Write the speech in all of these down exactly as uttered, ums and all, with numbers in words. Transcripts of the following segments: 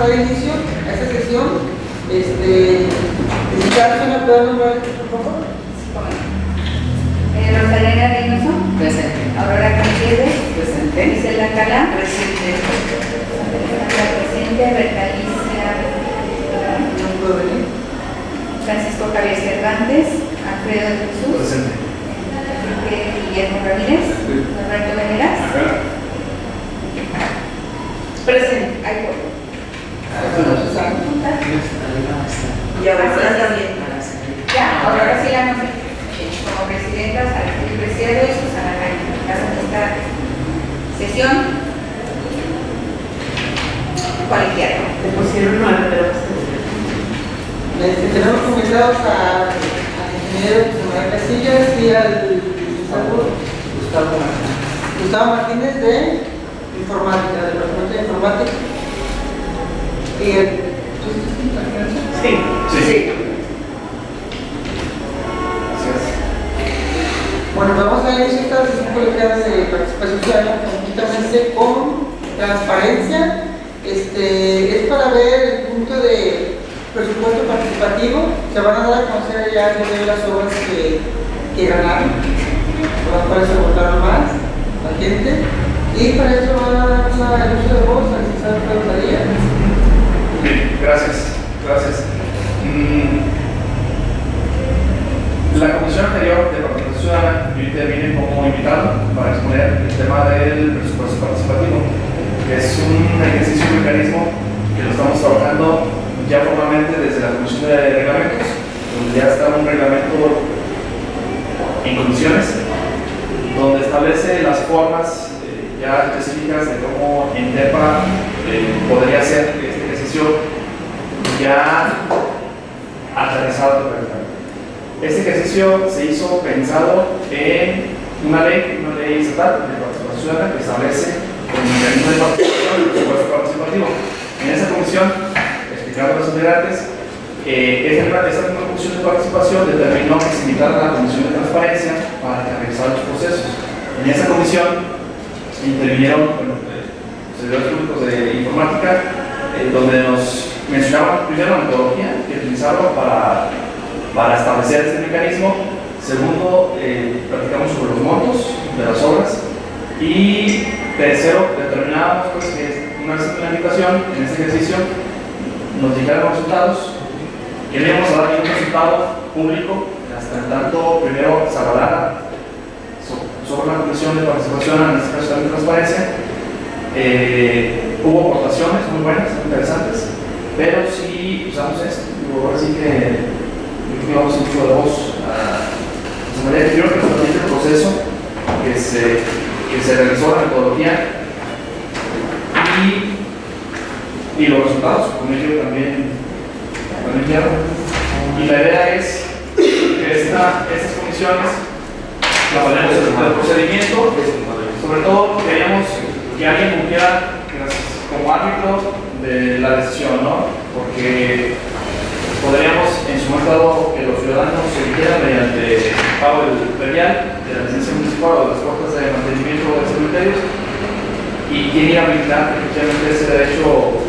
dar inicio a esta sesión. Este, ¿Necesitas una prueba nombrar, por favor? Eh, Rosalena Reynoso. Presente. Aurora Gutiérrez. Presente. Gisela Cala. Presente. Alejandra presente. Bertalicia. No puedo venir. Francisco Javier Cervantes. Alfredo de Jesús. Presente. Enrique Guillermo Ramírez. Roberto Veneras. Presente. Ay, bueno. Y ahora también. Ya, ahora sí la nombré. Como presidenta, Alfredo Preciado y Susana Caña. En esta sesión colegiada. Te pusieron nueve, pero Este, tenemos convidados a- al ingeniero José Manuel Casillas y al licenciado Gustavo Martínez. Gustavo Martínez de Informática, del Departamento de Informática. Y el, ¿tú estás sí. Sí. Sí. Bueno, vamos a iniciar esta sesión colegiada de participación ciudadana conjuntamente con transparencia. Este, es para ver el punto de presupuesto participativo. Se van a dar a conocer ya de las obras que, que ganaron, por las cuales se votaron más la gente. Y para eso van a dar la- el uso de voz al licenciado Alfredo Padilla. Bien, gracias, gracias. Mm, La comisión anterior de participación ciudadana, yo intervine como invitado para exponer el tema del presupuesto participativo, que es un ejercicio, un mecanismo que lo estamos trabajando ya formalmente desde la comisión de reglamentos, donde ya está un reglamento en condiciones, donde establece las formas eh, ya específicas de cómo INDEPA eh, podría hacer este ejercicio ya aterrizado perfectamente. Este ejercicio se hizo pensado en una ley, una ley estatal de participación ciudadana que establece el mecanismo de participación del presupuesto participativo. En esa comisión, explicando a los integrantes, eh, esta, esta misma comisión de participación determinó que se invitara a la comisión de transparencia para que revisara los procesos. En esa comisión intervinieron bueno, eh, servidores públicos de informática, eh, donde nos mencionaban primero la metodología que utilizaron para para establecer este mecanismo. Segundo, eh, platicamos sobre los montos de las obras. Y tercero, determinábamos pues, que una vez la invitación en este ejercicio nos dijeran los resultados. Queríamos dar un resultado público, hasta en tanto primero se hablara sobre la comisión de participación, en este caso también transparencia. Eh, hubo aportaciones muy buenas, muy interesantes, pero sí usamos esto. Ahora sí que yo creo que vamos a mucho de voz a José María. Quiero que nos el proceso que se, que se realizó la metodología y, y los resultados, como yo también, también quiero. Y la idea es que esta, estas comisiones la ponemos en el procedimiento. Sobre todo queríamos que alguien cumpliera como árbitro de la decisión, ¿no? Porque podríamos en su momento dado que los ciudadanos se eligieran mediante pago del predial, de la licencia municipal o de las cuotas de mantenimiento de cementerios, y quién iba a habilitar que efectivamente ese derecho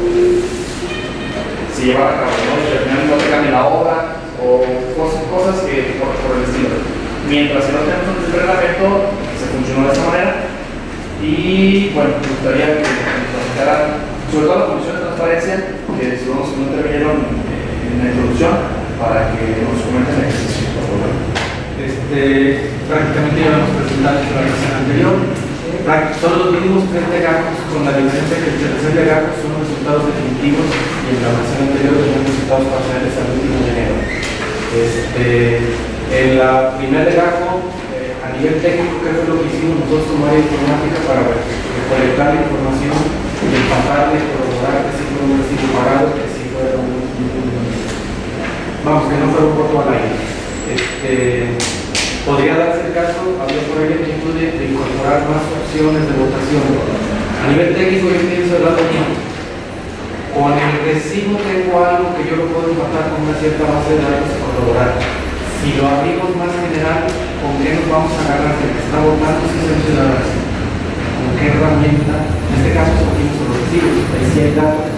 se llevara a cabo, ¿no? Y al final no te cambie la obra o cosas, cosas que por, por el estilo. Mientras que no tenemos el reglamento, se funcionó de esta manera. Y bueno, me gustaría que nos platicaran, sobre todo la Comisión de Transparencia, que si vamos que no intervinieron en la introducción, para que nos comenten el ejercicio, por favor. Este, prácticamente ya lo hemos presentado en la sesión anterior. Son los mínimos tres legajos, con la diferencia que el tercer legajo son los resultados definitivos y en la ocasión anterior teníamos resultados parciales al último de enero. Este, en la primer legajo, eh, a nivel técnico, ¿qué fue lo que hicimos nosotros como área informática para recolectar la información y empatarla y corroborar que sí fue un recibo pagado, que sí fue un, un vamos, que no fue un voto al aire. Este, podría darse el caso, había por ahí la inquietud de, de incorporar más opciones de votación. A nivel técnico yo pienso el lado mío. Con el recibo tengo algo que yo lo puedo empatar con una cierta base de datos y corroborar. Si lo abrimos más general, ¿con qué nos vamos a agarrar? El que está votando si es el ciudadano. ¿Con qué herramienta? En este caso escogimos los recibos. Ahí sí hay datos que podemos agarrar.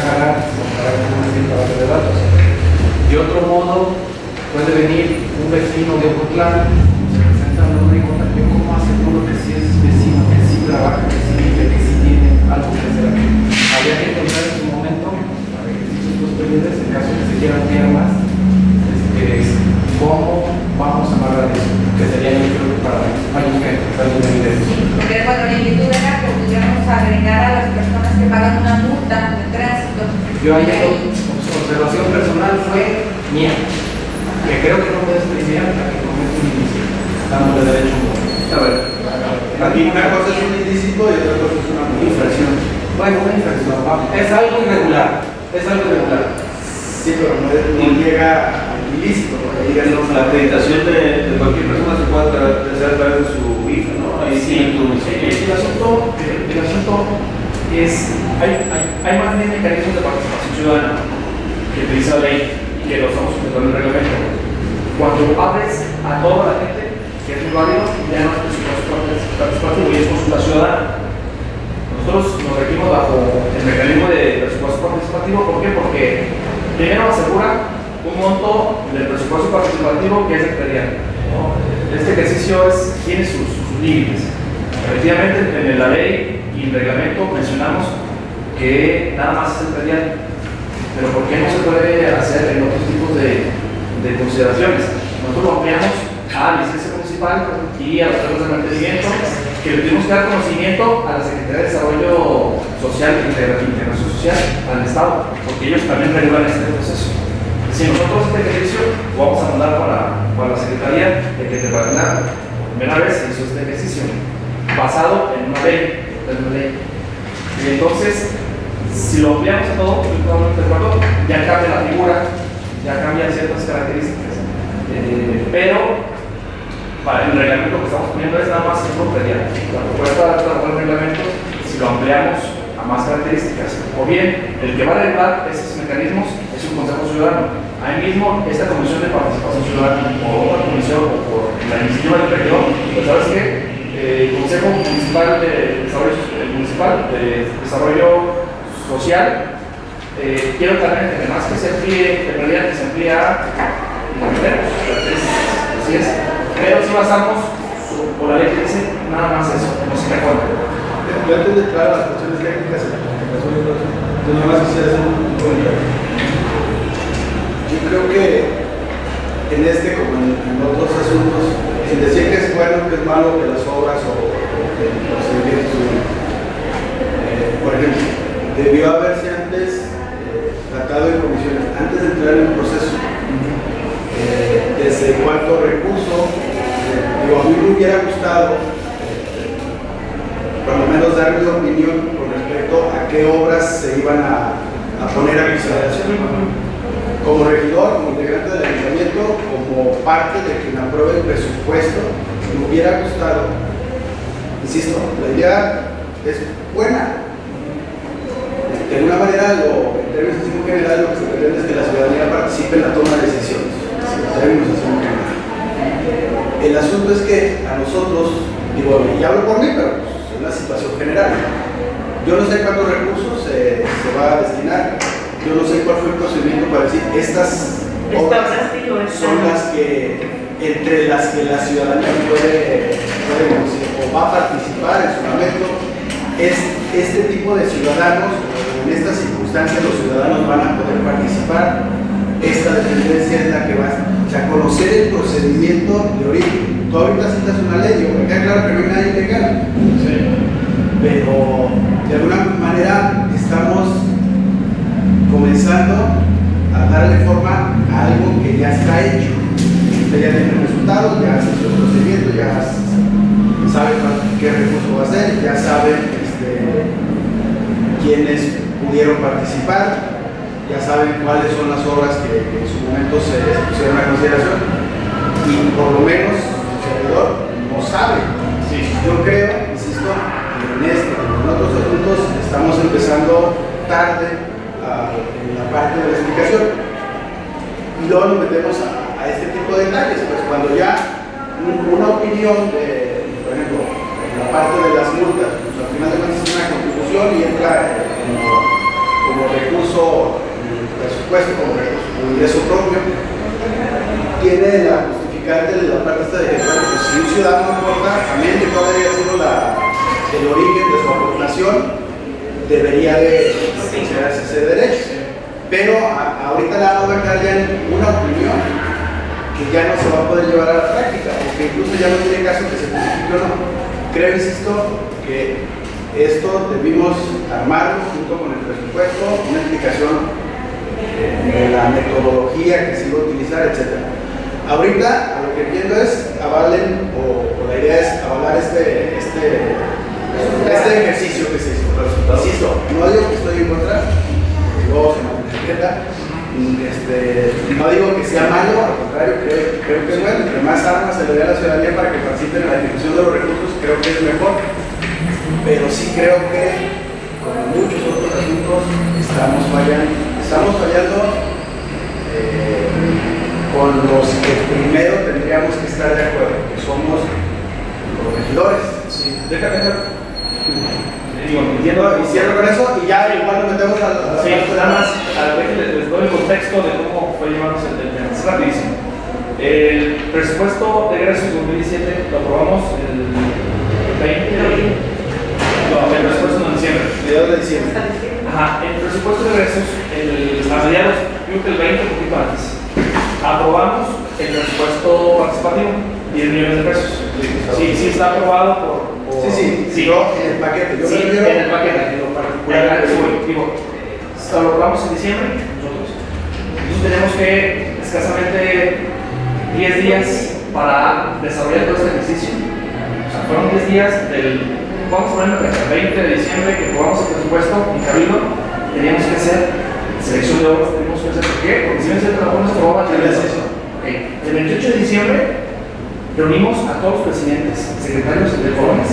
trabajar con carácter de base de datos. De otro modo, puede venir un vecino de Ocotlán, se presenta a una y yo cómo aseguro que sí es vecino, que sí trabaja, que sí vive, que sí tiene algo que hacer aquí. Habría que encontrar en su momento, para ejercicios posteriores, en caso que se quiera ampliar más, este, cómo vamos a amarrar eso, que sería yo creo que para años que estamos en evidencia. Porque cuando la inquietud era que pudiéramos agregar a las personas que pagan una multa de tránsito. Yo ayer, observación personal fue mía, que creo que no puedes premiar a que comete un ilícito, dándole derecho a un voto. A ver, aquí una cosa es un ilícito y otra cosa es una infracción. Bueno, una infracción, es algo irregular, es algo irregular. Sí, pero no, no llega al ilícito, porque llega no, La acreditación de, de cualquier persona se puede hacer a través de su I F A, ¿no? Ahí Sí, el asunto, el asunto es, hay, hay, hay más bien mecanismos de participación ciudadana que utiliza la ley y que lo estamos sujetando en el reglamento. Cuando abres a toda la gente, que es muy válido, ya no es presupuesto participativo y es consulta ciudadana. Nosotros nos regimos bajo el mecanismo de presupuesto participativo. ¿Por qué? Porque primero asegura un monto del presupuesto participativo que es sectorial, ¿no? Este ejercicio es, tiene sus, sus límites. Efectivamente, en la ley y el reglamento mencionamos que nada más es sectorial, pero ¿por qué no se puede hacer en otros tipos de, de consideraciones? Nosotros lo ampliamos a licencia municipal y a los cargos de mantenimiento, que le tuvimos que dar conocimiento a la Secretaría de Desarrollo Social e Integración Social, al Estado, porque ellos también regulan este proceso. Si nosotros este ejercicio lo vamos a mandar para, para la Secretaría de que te va a dar por primera vez se hizo este ejercicio basado en una ley, en una ley. Y entonces, si lo ampliamos a todo, de acuerdo, ya cambia la figura, ya cambian ciertas características. Eh, pero para el reglamento que estamos poniendo es nada más el predial. La propuesta de trabajar el reglamento, si lo ampliamos a más características, o bien el que va a regular esos mecanismos es un consejo ciudadano. Ahí mismo, esta comisión de participación ciudadana, o otra comisión, o por la iniciativa del regidor, pues sabes que eh, el Consejo Municipal de Desarrollo, el Municipal de Desarrollo Social, eh, quiero también que además que se amplíe, en realidad que se amplíe a así es, pero si basamos por la ley que dice nada más eso, no se me acuerda. yo antes de entrar a las cuestiones técnicas y la comunicación y todo eso, yo nada más quisiera hacer un comentario. Yo creo que en este, como en, en otros asuntos, en decir que es bueno, que es malo, que las obras o, o que los procedimientos, eh, por ejemplo, debió haberse antes eh, tratado en comisiones, antes de entrar en el proceso, eh, desde cuánto recurso, eh, digo, a mí me hubiera gustado, eh, por lo menos dar mi opinión con respecto a qué obras se iban a, a poner a consideración. Como regidor, como integrante del ayuntamiento, como parte de quien apruebe el presupuesto, me hubiera gustado, insisto, la idea es buena. De alguna manera, lo, en términos así muy general, lo que se pretende es que la ciudadanía participe en la toma de decisiones. En términos así muy general. El asunto es que a nosotros, digo, y hablo por mí, pero pues, es una situación general. Yo no sé cuántos recursos se, se va a destinar. Yo no sé cuál fue el procedimiento para decir estas obras son las que, entre las que la ciudadanía puede, puede o va a participar en su momento. Es este tipo de ciudadanos, en estas circunstancias los ciudadanos van a poder participar. Esta dependencia es la que va a, o sea, conocer el procedimiento de origen. Tú ahorita citas una ley, digo, me queda claro que no hay nadie legal, sí, pero de alguna manera estamos comenzando a darle forma a algo que ya está hecho. Usted ya tiene resultados, ya hace su procedimiento, ya sabe qué recurso va a hacer, ya sabe este, quiénes pudieron participar, ya saben cuáles son las obras que, que en su momento se, se pusieron a consideración, y por lo menos el servidor no sabe. Sí. Yo creo, insisto, que en este, en otros asuntos estamos empezando tarde en la parte de la explicación y luego nos metemos a, a este tipo de detalles, pues cuando ya una opinión de, por ejemplo, en la parte de las multas, pues al final de cuentas es una contribución y entra como, como recurso presupuesto como, como ingreso propio. Tiene la justificante de la parte esta de que, bueno, pues, si un ciudadano aporta, también de cuál haya sido la, el origen de su aportación, debería de considerarse ese derecho. Pero a, ahorita la vamos a quedar ya en una opinión que ya no se va a poder llevar a la práctica, porque incluso ya no tiene caso que se justifique o no. Creo, insisto, que esto debimos armarlo junto con el presupuesto, una explicación de la metodología que se iba a utilizar, etcétera. Ahorita, a lo que entiendo es, avalen, o, o la idea es avalar este, este, este ejercicio que se hizo. Insisto, no digo que estoy en contra, luego se malinterpreta, este, no digo que sea malo, al contrario, creo, creo que es bueno. Entre más armas se le dé a la ciudadanía para que participen en la ejecución de los recursos, creo que es mejor. Pero sí creo que, como muchos otros asuntos, estamos fallando, estamos fallando eh, con los que primero tendríamos que estar de acuerdo, que somos los regidores. Sí, déjame ver. Digo, Entiendo, y cierro con eso y ya igual nos metemos a la... Sí, nada más, a ver, les, les doy el contexto de cómo fue llevándose el tema. Es rapidísimo. El presupuesto de egresos dos mil diecisiete lo aprobamos el veinte de abril. No, el presupuesto en diciembre. mediados de diciembre. Ajá, el presupuesto de egresos, el, a mediados, creo que el veinte, un poquito antes. Aprobamos el presupuesto participativo, diez millones de pesos. Sí, sí está aprobado por... por Sí, sí, sí. yo en el paquete. Yo Sí, me refiero en el paquete. en lo particular. Digo, lo aprobamos en diciembre, nosotros. Entonces tenemos que escasamente diez días para desarrollar todo este ejercicio. O sea, fueron diez días del, vamos a poner el veinte de diciembre que aprobamos el presupuesto en Cabildo. Teníamos que hacer selección de obras, teníamos que hacer, ¿por qué? Porque si bien se trabajó nuestro obra, okay. El veintiocho de diciembre reunimos a todos los presidentes, secretarios de colones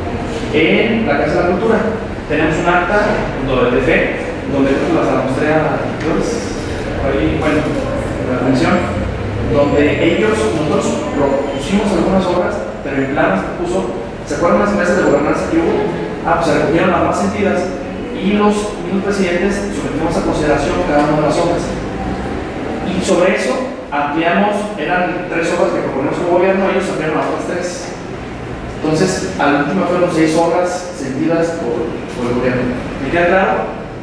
en la Casa de la Cultura. Tenemos un acta de fe, donde las mostré a los ahí, bueno, en la comisión, donde ellos, nosotros propusimos algunas obras, pero en planes que puso, ¿se acuerdan las mesas de gobernanza que hubo? Ah, pues se recogieron las más sentidas y los mismos presidentes sometimos a consideración cada una de las obras. Y sobre eso ampliamos, eran tres obras que proponemos como gobierno, ellos ampliaron las otras tres. Entonces, al último fueron seis obras sentidas por, por el gobierno. Me queda claro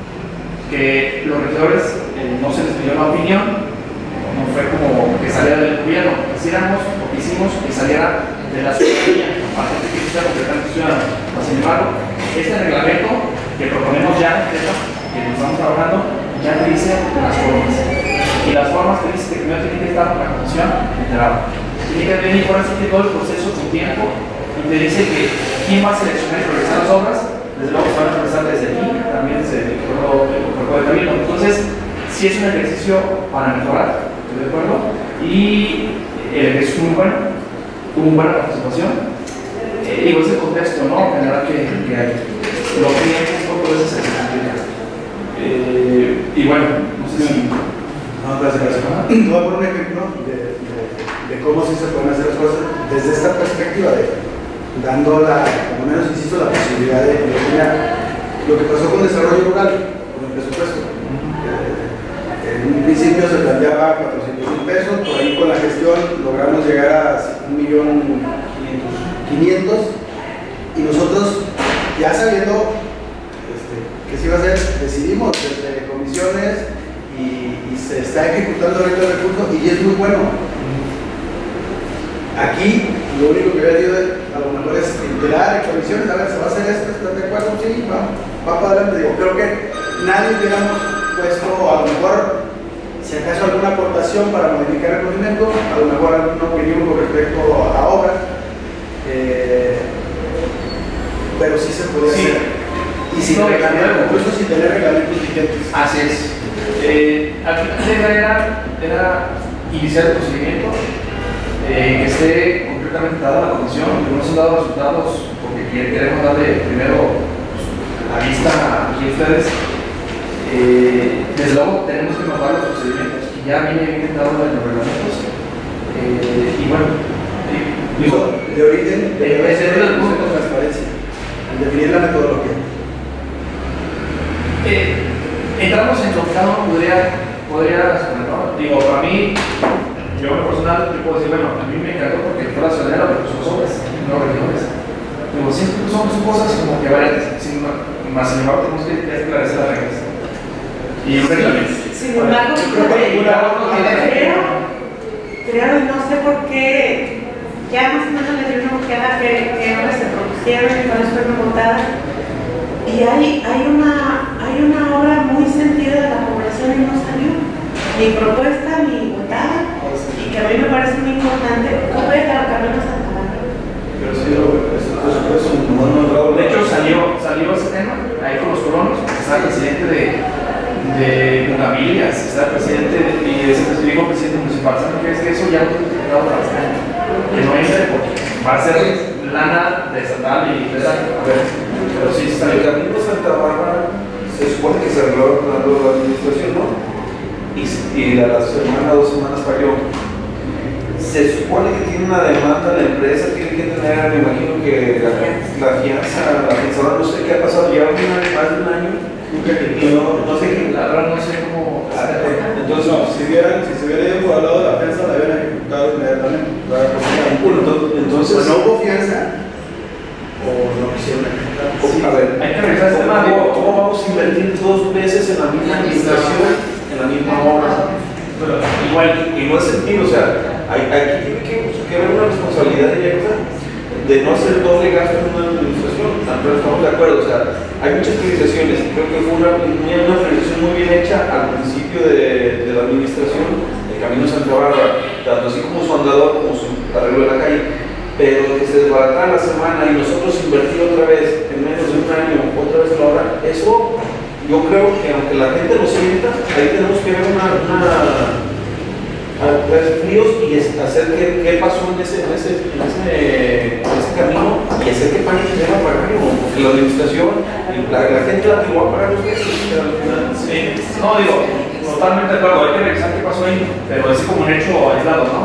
que los regidores eh, no se les pidió una opinión, no fue como que saliera del gobierno, quisiéramos o quisimos que saliera de la ciudadanía, aparte de que sea completamente ciudadano. Sin embargo, este reglamento que proponemos ya, que lo estamos trabajando, ya te dice las formas. Y las formas te dice que primero tiene que estar la comisión enterada. Tiene que venir por así todo el proceso con tiempo y te dice que quién va a seleccionar y progresar las obras. Desde luego se van a progresar desde aquí, también desde el cuerpo de camino. Entonces, sí es un ejercicio para mejorar, estoy de acuerdo. Y el ejercicio es muy bueno, tuvo una buena participación. Eh, digo, es el contexto, ¿no? General que, que hay. Lo que hay es un poco de ese eh, y bueno, no sé si. No, gracias, gracias. Te voy a poner un ejemplo de, de, de cómo sí se pueden hacer las cosas desde esta perspectiva, de dando la, por lo menos insisto, la posibilidad de eliminar lo que pasó con desarrollo rural, con el presupuesto. Eh, en un principio se planteaba cuatrocientos mil pesos, por ahí con la gestión logramos llegar a un millón quinientos y nosotros, ya sabiendo este, que se iba a hacer, decidimos desde comisiones y, y se está ejecutando ahorita el recurso y es muy bueno. Aquí lo único que había sido a lo mejor es enterar en comisiones, a ver, se va a hacer esto, ¿estás de acuerdo? Sí, va, va para adelante. Digo, creo que nadie hubiéramos puesto, a lo mejor, si acaso alguna aportación para modificar el movimiento, a lo mejor alguna opinión con respecto a la obra, eh, pero sí se puede Sí. hacer. Y sin No, reglamentos, incluso sin tener reglamentos vigentes. Así es. Eh, al final la idea era, era iniciar el procedimiento, eh, que esté completamente dada la comisión, que no se han dado resultados porque queremos darle primero pues, la vista aquí a ustedes. Eh, desde luego tenemos que mejorar los procedimientos que ya viene bien dado en los reglamentos. Eh, y bueno, digo, de origen, de, de, ser de, el punto de transparencia, al definir la metodología. Eh, entramos en lo que cada uno podría podría responder, ¿no? Digo, para mí, yo en lo personal, yo puedo decir, bueno, a mí me encantó porque fue la ciudadanía, pero son los hombres, no regidores. Digo, siempre son, son cosas como que variantes, sin, más sin embargo, tenemos que esclarecer las reglas. Y un reglamento. Sin embargo, creo, creo y no sé por qué, ya más o menos le di una ojeada que, que ahora se propusieron y cuáles fueron votadas. Y hay, hay, una, hay una obra muy sentida de la población y no salió. Ni propuesta ni votada. Y que a mí me parece muy importante. ¿Cómo es el camino a Santa Bárbara? Pero sí, eso es un mono. De hecho, salió, salió ese tema ahí con los colonos. Estaba el presidente de, de Bugabilias, estaba el presidente de, y ese dijo presidente municipal. ¿Saben qué es que eso ya lo he explicado para este año? Que no entre porque va a ser lana de estatal y federal. A ver, pero sí está El bien. camino a Santa Bárbara se supone que se arregló con la administración, ¿no? Y, y a la semana, dos semanas falló. Se supone que tiene una demanda, la empresa tiene que tener, me imagino que la, la fianza, la fianza, no sé qué ha pasado, ya un año, más de un año, y no, no sé qué. La verdad no sé cómo. Entonces, no, si, vieran, si se hubiera ido por el lado de la fianza, la hubieran ejecutado inmediatamente. Bueno, entonces, entonces ¿O no hubo fianza? ¿O no quisieron ejecutar? a ver, Hay que revisar este tema. ¿cómo, ¿cómo vamos a invertir dos veces en la misma administración, en la misma obra? Igual, y no es sentido, o sea, hay, aquí tiene que, que haber una responsabilidad directa de no hacer doble gasto en una administración. También estamos de acuerdo, o sea, hay muchas priorizaciones. Creo que fue una, una priorización muy bien hecha al principio de, de la administración del Camino Santa Bárbara, tanto así como su andador como su arreglo de la calle. Pero que se desbaratara la semana y nosotros invertir otra vez en menos de un año, otra vez la obra, eso yo creo que aunque la gente lo sienta, ahí tenemos que ver una, una a tres fríos y es hacer qué, qué pasó en ese, en, ese, en, ese, en ese camino y hacer que pague el tema para pagar, porque la administración, la, la gente la que va a pagar los gastos, al final. Sí, no digo, totalmente de acuerdo, hay que revisar qué pasó ahí, pero es como un hecho aislado, ¿no?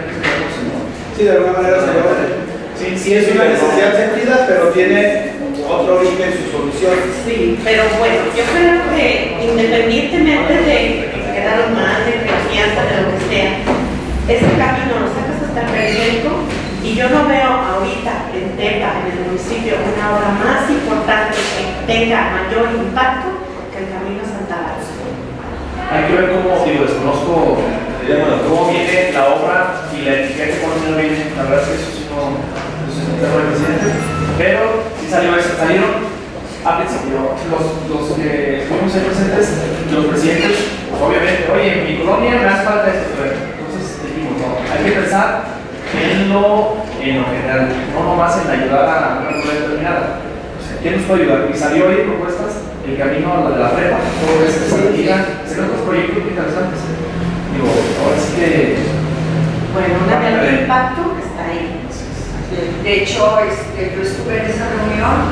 Sí, de alguna manera se puede. Sí, Sí, es una necesidad sentida, pero tiene otro origen, su solución. Sí, pero bueno, yo creo que independientemente de que se quedaron mal, de que la fianza, de lo que sea, ese camino lo sacas hasta el periférico y yo no veo ahorita en Tepa, en el municipio, una obra más importante que tenga mayor impacto que el camino a Santa Bárbara. Hay que ver cómo, digo, desconozco cómo viene la obra y la etiqueta cuando no viene, la verdad es que eso sí no, eso es un tema del presidente, pero sí salió eso, salieron a principio los, los que estuvimos ahí presentes, los presidentes, pues, obviamente, oye, en mi colonia me hace falta esto, pero entonces dijimos, no, hay que pensar en lo, en lo general, no nomás en ayudar a una comunidad determinada. O sea, ¿quién nos puede ayudar? Y salió ahí propuestas, el camino a la de la prepa, todo eso, se digan, se ven otros proyectos muy interesantes. Digo, ahora sí que. Bueno, una de alto impacto está ahí. De hecho, este, yo estuve en esa reunión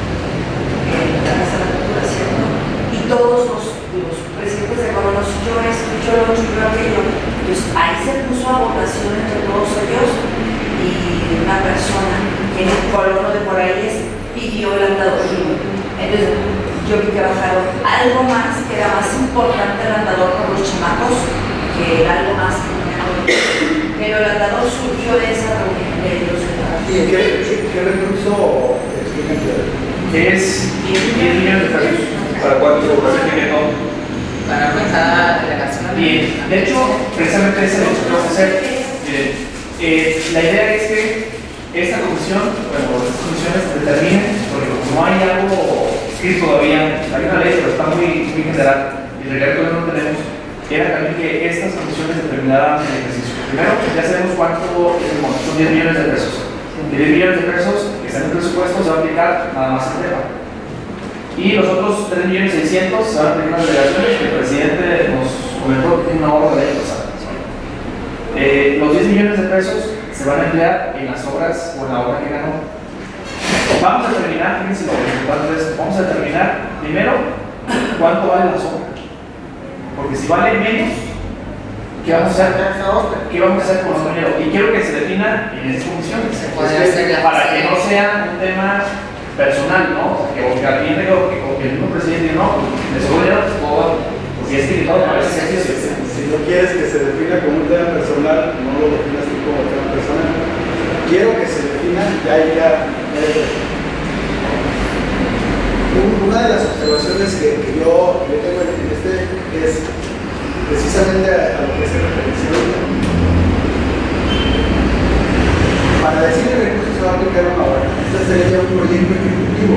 en la Casa de la Cultura, ¿cierto? Y todos los, los presidentes de colonos, yo esto, yo lo otro, yo aquello. Pues ahí se puso a votación entre todos ellos y una persona que en un colono de por ahí les pidió el andador. Entonces, yo vi que bajaron algo más que era más importante el andador por los chamacos que algo más que tenía con ellos. Pero el andador surgió de esa reunión de ellos. ¿Y qué, qué, qué recurso Que es diez millones de pesos. ¿Para cuánto? Para cada delegación. Y de hecho, precisamente ese es lo que vamos a hacer. Eh, eh, la idea es que esta comisión, bueno, estas comisiones determinen, porque como hay algo escrito todavía, hay una ley, pero está muy, muy general, y en realidad todavía no tenemos, era también que estas comisiones determinaran el ejercicio. Primero, ya sabemos cuánto es el monto, son diez millones de pesos. De diez millones de pesos que están en el presupuesto se va a aplicar nada más al tema. Y los otros tres millones seiscientos se van a aplicar las delegaciones que el presidente nos comentó que tiene una obra de año pasado. Eh, los diez millones de pesos se van a emplear en las obras o en la obra que ganó. Vamos a determinar, fíjense lo importante de esto, vamos a determinar primero cuánto vale la obra. Porque si vale menos, ¿qué vamos a hacer? ¿Qué vamos a hacer con los dinero? Y quiero que se defina en estas comisiones. Se puede hacer la para que no sea un tema personal, ¿no? O sea, que porque alguien digo que porque el mismo presidente dice, no, de seguridad, pues, pues Y es que todo para ese ejercicio. Si no quieres que se defina como un tema personal, no lo definas tú como tema personal. Quiero que se defina, ya, ya, ya. Una de las observaciones que, que yo, yo tengo en este es precisamente a, a lo que se referencia. Para decir el recurso se va a aplicar una hora. Este sería un proyecto ejecutivo.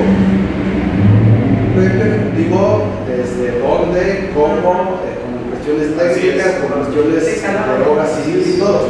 Un proyecto ejecutivo desde dónde, cómo, eh, con cuestiones técnicas, con cuestiones de obra civil y todo.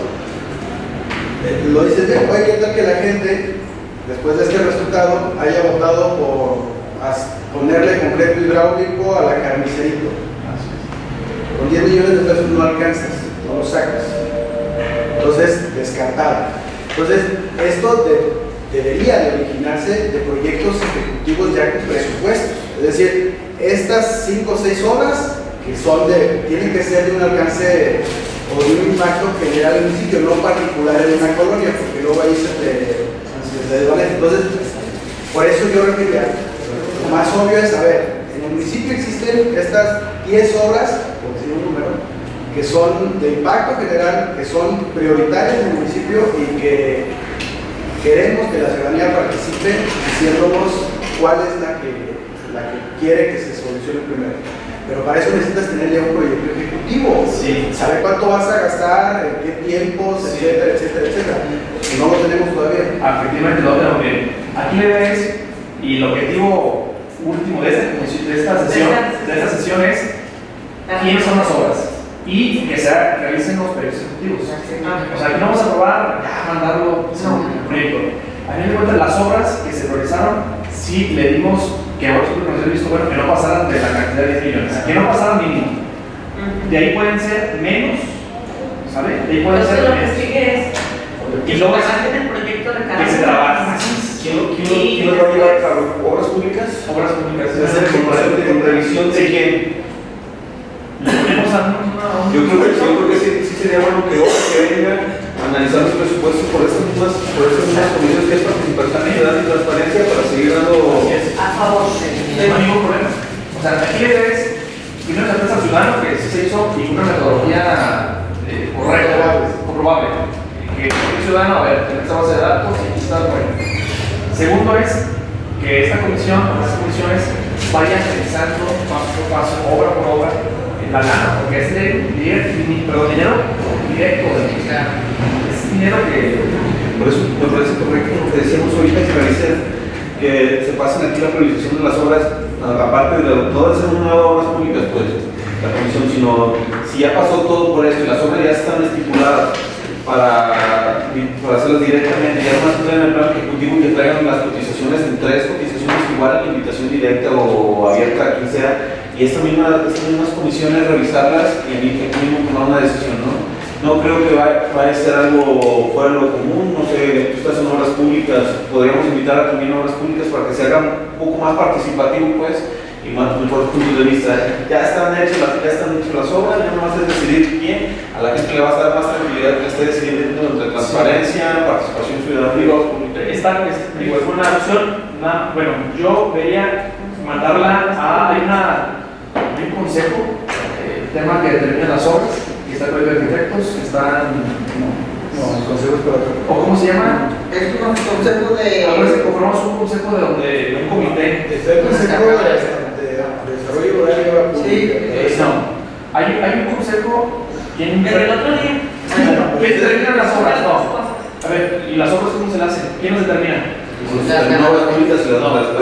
Eh, lo dices bien, oye, ¿qué tal que la gente, después de este resultado, haya votado por ponerle concreto hidráulico a la carnicerito? Con diez millones de pesos no alcanzas, no lo sacas. Entonces, descartado. Entonces, esto de, debería de originarse de proyectos ejecutivos ya con presupuestos. Es decir, estas cinco o seis horas que son de, tienen que ser de un alcance o de un impacto general en un sitio, no particular en una colonia, porque luego ahí se te desvanece. Entonces, por eso yo refería, lo más obvio es, a ver, en el municipio existen estas diez obras, por decir un número, que son de impacto general, que son prioritarias en el municipio y que queremos que la ciudadanía participe diciéndonos cuál es la que, la que quiere que se solucione primero. Pero para eso necesitas tener ya un proyecto ejecutivo, sí. Saber cuánto vas a gastar, en qué tiempos, sí. etcétera, etcétera, etcétera. Y no lo tenemos todavía. Efectivamente, no lo tenemos bien. Aquí le ves, y el objetivo último de esta, de esta sesión, de esta sesión es quiénes son las obras y que se realicen los proyectos ejecutivos. O sea, aquí no vamos a probar, ya mandarlo, no, el proyecto. A mí me cuentan las obras que se realizaron, sí le dimos que ahora sí he visto, bueno, que no pasaran de la cantidad de diez millones, que no pasaran mínimo. De ahí pueden ser menos, ¿sabe? De ahí pueden Entonces ser lo que menos. sigue es Y luego es el proyecto de cada que se uno. trabaja. ¿Quién lo, quién lo, quién lo va a llevar a cabo? ¿Obras públicas? Obras públicas. ¿Con revisión de quién? Le ponemos a una- Yo creo que, yo creo que sí, sí sería bueno que obras que vengan a analizar los presupuestos por estas mismas, por estas mismas comisiones que es participación ciudadana y transparencia para seguir dando. A favor. No hay ningún problema. O sea, aquí le ves primero la empresa ciudadana que sí se hizo y una metodología eh, correcta, comprobable. Que el ciudadano, a ver, en esta base de datos y aquí está bueno. Segundo es que esta comisión, estas comisiones vayan realizando paso por paso, obra por obra, en la lana, porque es de, directo, perdón, dinero directo, o sea, es dinero que. Por eso me parece correcto lo que decíamos ahorita, que realicen, que se pasen aquí la priorización de las obras, aparte de todas esas nuevas obras públicas, pues la comisión, sino si ya pasó todo por esto y las obras ya están estipuladas para, para hacerlas directamente, ya más en el plan ejecutivo que traigan las cotizaciones en tres cotizaciones igual a la invitación directa o abierta a quien sea, y estas mismas, estas mismas comisiones revisarlas y a mí mismo tomar una decisión, ¿no? No creo que vaya, vaya a ser algo fuera de lo común, no sé, tú estás en obras públicas, podríamos invitar a también obras públicas para que se haga un poco más participativo, pues, y más mejores puntos de vista. Ya están hechas las, ya están hechas las obras, ya nomás es decidir quién, a la gente le va a dar más tranquilidad que esté decidiendo entre transparencia, participación ciudadana y obras públicas. Esta es, digo, es una opción, una, bueno, yo vería mandarla a, hay una, hay un consejo, eh, tema que determina las obras, que está el colegio de arquitectos, que están, no, no, consejos para otro. o cómo se llama, Es un consejo de. a veces conformamos un consejo de donde, de un comité, Está el consejo de, de, de desarrollo rural y obra pública. Sí. eh, no, hay, hay un consejo, ¿quién? Pero el otro día. ¿Quién determina las obras? No. A ver, ¿y las obras cómo se las hacen? ¿Quién las determina? Las obras públicas y las obras.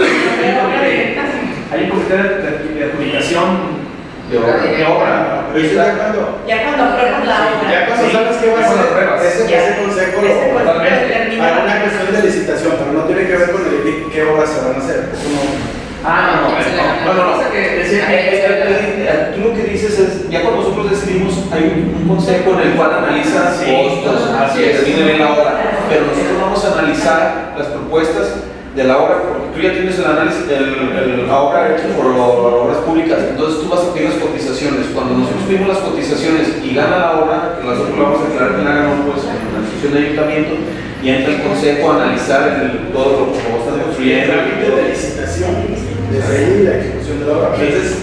Hay un comité de, de, de adjudicación De obra. de obra. Pero eso ya cuando, Ya cuando apruebas la obra. ya cuando Sí, sabes qué va a ya cuando hacer, apruebas. ese, Ya. ese consejo Ese lo consejo totalmente. determina para la una cuestión de licitación, pero no tiene que ver con el qué obras se van a hacer. Eso no. Ah, no, no, no, no, no, que decía que Tú lo que dices es, ya cuando nosotros decidimos, hay un, un consejo en el cual analiza Sí, costos, así es. determina bien la obra, pero nosotros vamos a analizar las propuestas de la obra, porque tú ya tienes el análisis de la obra hecha por obras públicas, entonces tú vas a pedir las cotizaciones. Cuando nosotros pedimos las cotizaciones y gana la obra, que nosotros lo vamos a declarar que la ganó, pues en la institución de ayuntamiento, y entra el consejo a analizar el, todo lo que están construyendo. El trámite de licitación, desde ahí la ejecución de la obra. Entonces,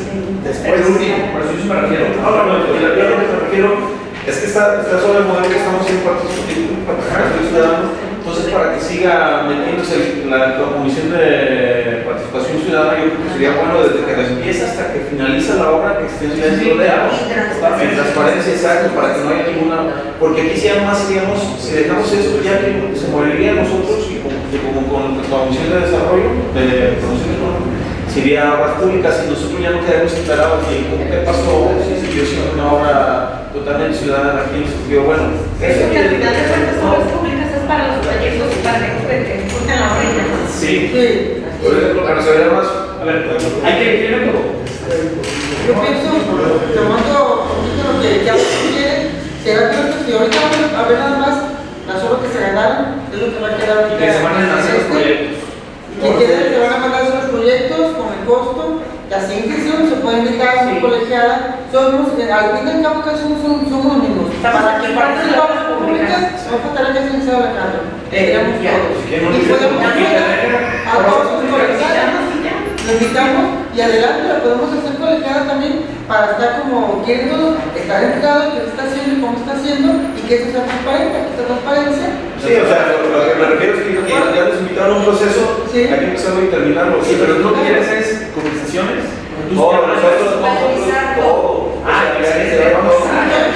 después. El último, por eso yo sí me refiero. No, no, no, yo yo lo que me refiero es que está, está sobre el modelo que estamos haciendo participación ciudadana, entonces para que siga metiéndose la, la Comisión de Participación Ciudadana, yo creo que sería bueno desde que la empieza hasta que finaliza la obra que esté dentro de algo. En transparencia, exacto, para que no haya ninguna. Porque aquí si además seríamos, si dejamos esto ya que se moriría a nosotros y como, y como con la Comisión de Desarrollo, de Promoción Económica, sería obras públicas y nosotros ya no quedamos aclarados que como qué pasó, si siguió siendo una obra totalmente ciudadana aquí, nos siguió bueno. Eso que al final de cuentas son las públicas es para los proyectos y para que ejecuten la obra. Sí. Sí. Pero se vería más. A ver, hay que ir todo. Yo pienso, tomando un poquito lo que ya quiere, será que si ahorita vamos a ver nada más las obras que se ganaron, es lo que va a quedar ahorita. Que se van a hacer los proyectos. Que queden, se van a mandar los proyectos con el costo. La siguiente sesión se puede invitar a una colegiada. Somos, al fin y al cabo, que somos, somos, somos los mismos. Para que para las obras públicas, no faltará que se les haga la cara. Queremos todos. Y podemos a todos los colegiados. Lo invitamos y adelante la podemos hacer colegiada también para estar como queriendo estar enfocado en qué está haciendo y cómo está haciendo y que eso sea transparente, que esta transparencia. Sí, o sea, lo, lo que me refiero es que ya, ya nos invitaron a un proceso, Sí. hay que empezarlo y terminarlo. Sí, pero tú lo que quieres es conversaciones. Todo, nosotros, nosotros, todo. Ah, O que sea, se se va todo.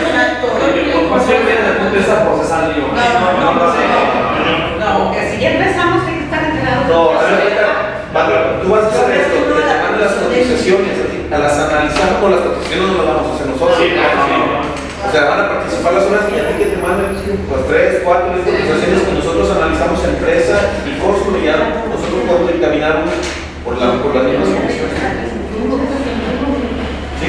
No, que si ya empezamos hay que estar enterados. No, a ver, tú vas a hacer esto, que te manden las cotizaciones, a las analizamos, con las cotizaciones no las vamos a hacer nosotros. Sí, no, no, no. O sea, van a participar las horas y a ti que te manden pues tres, cuatro cotizaciones que nosotros analizamos empresa y costo y ya nosotros podemos encaminar por, la, por las mismas comisiones. ¿Sí?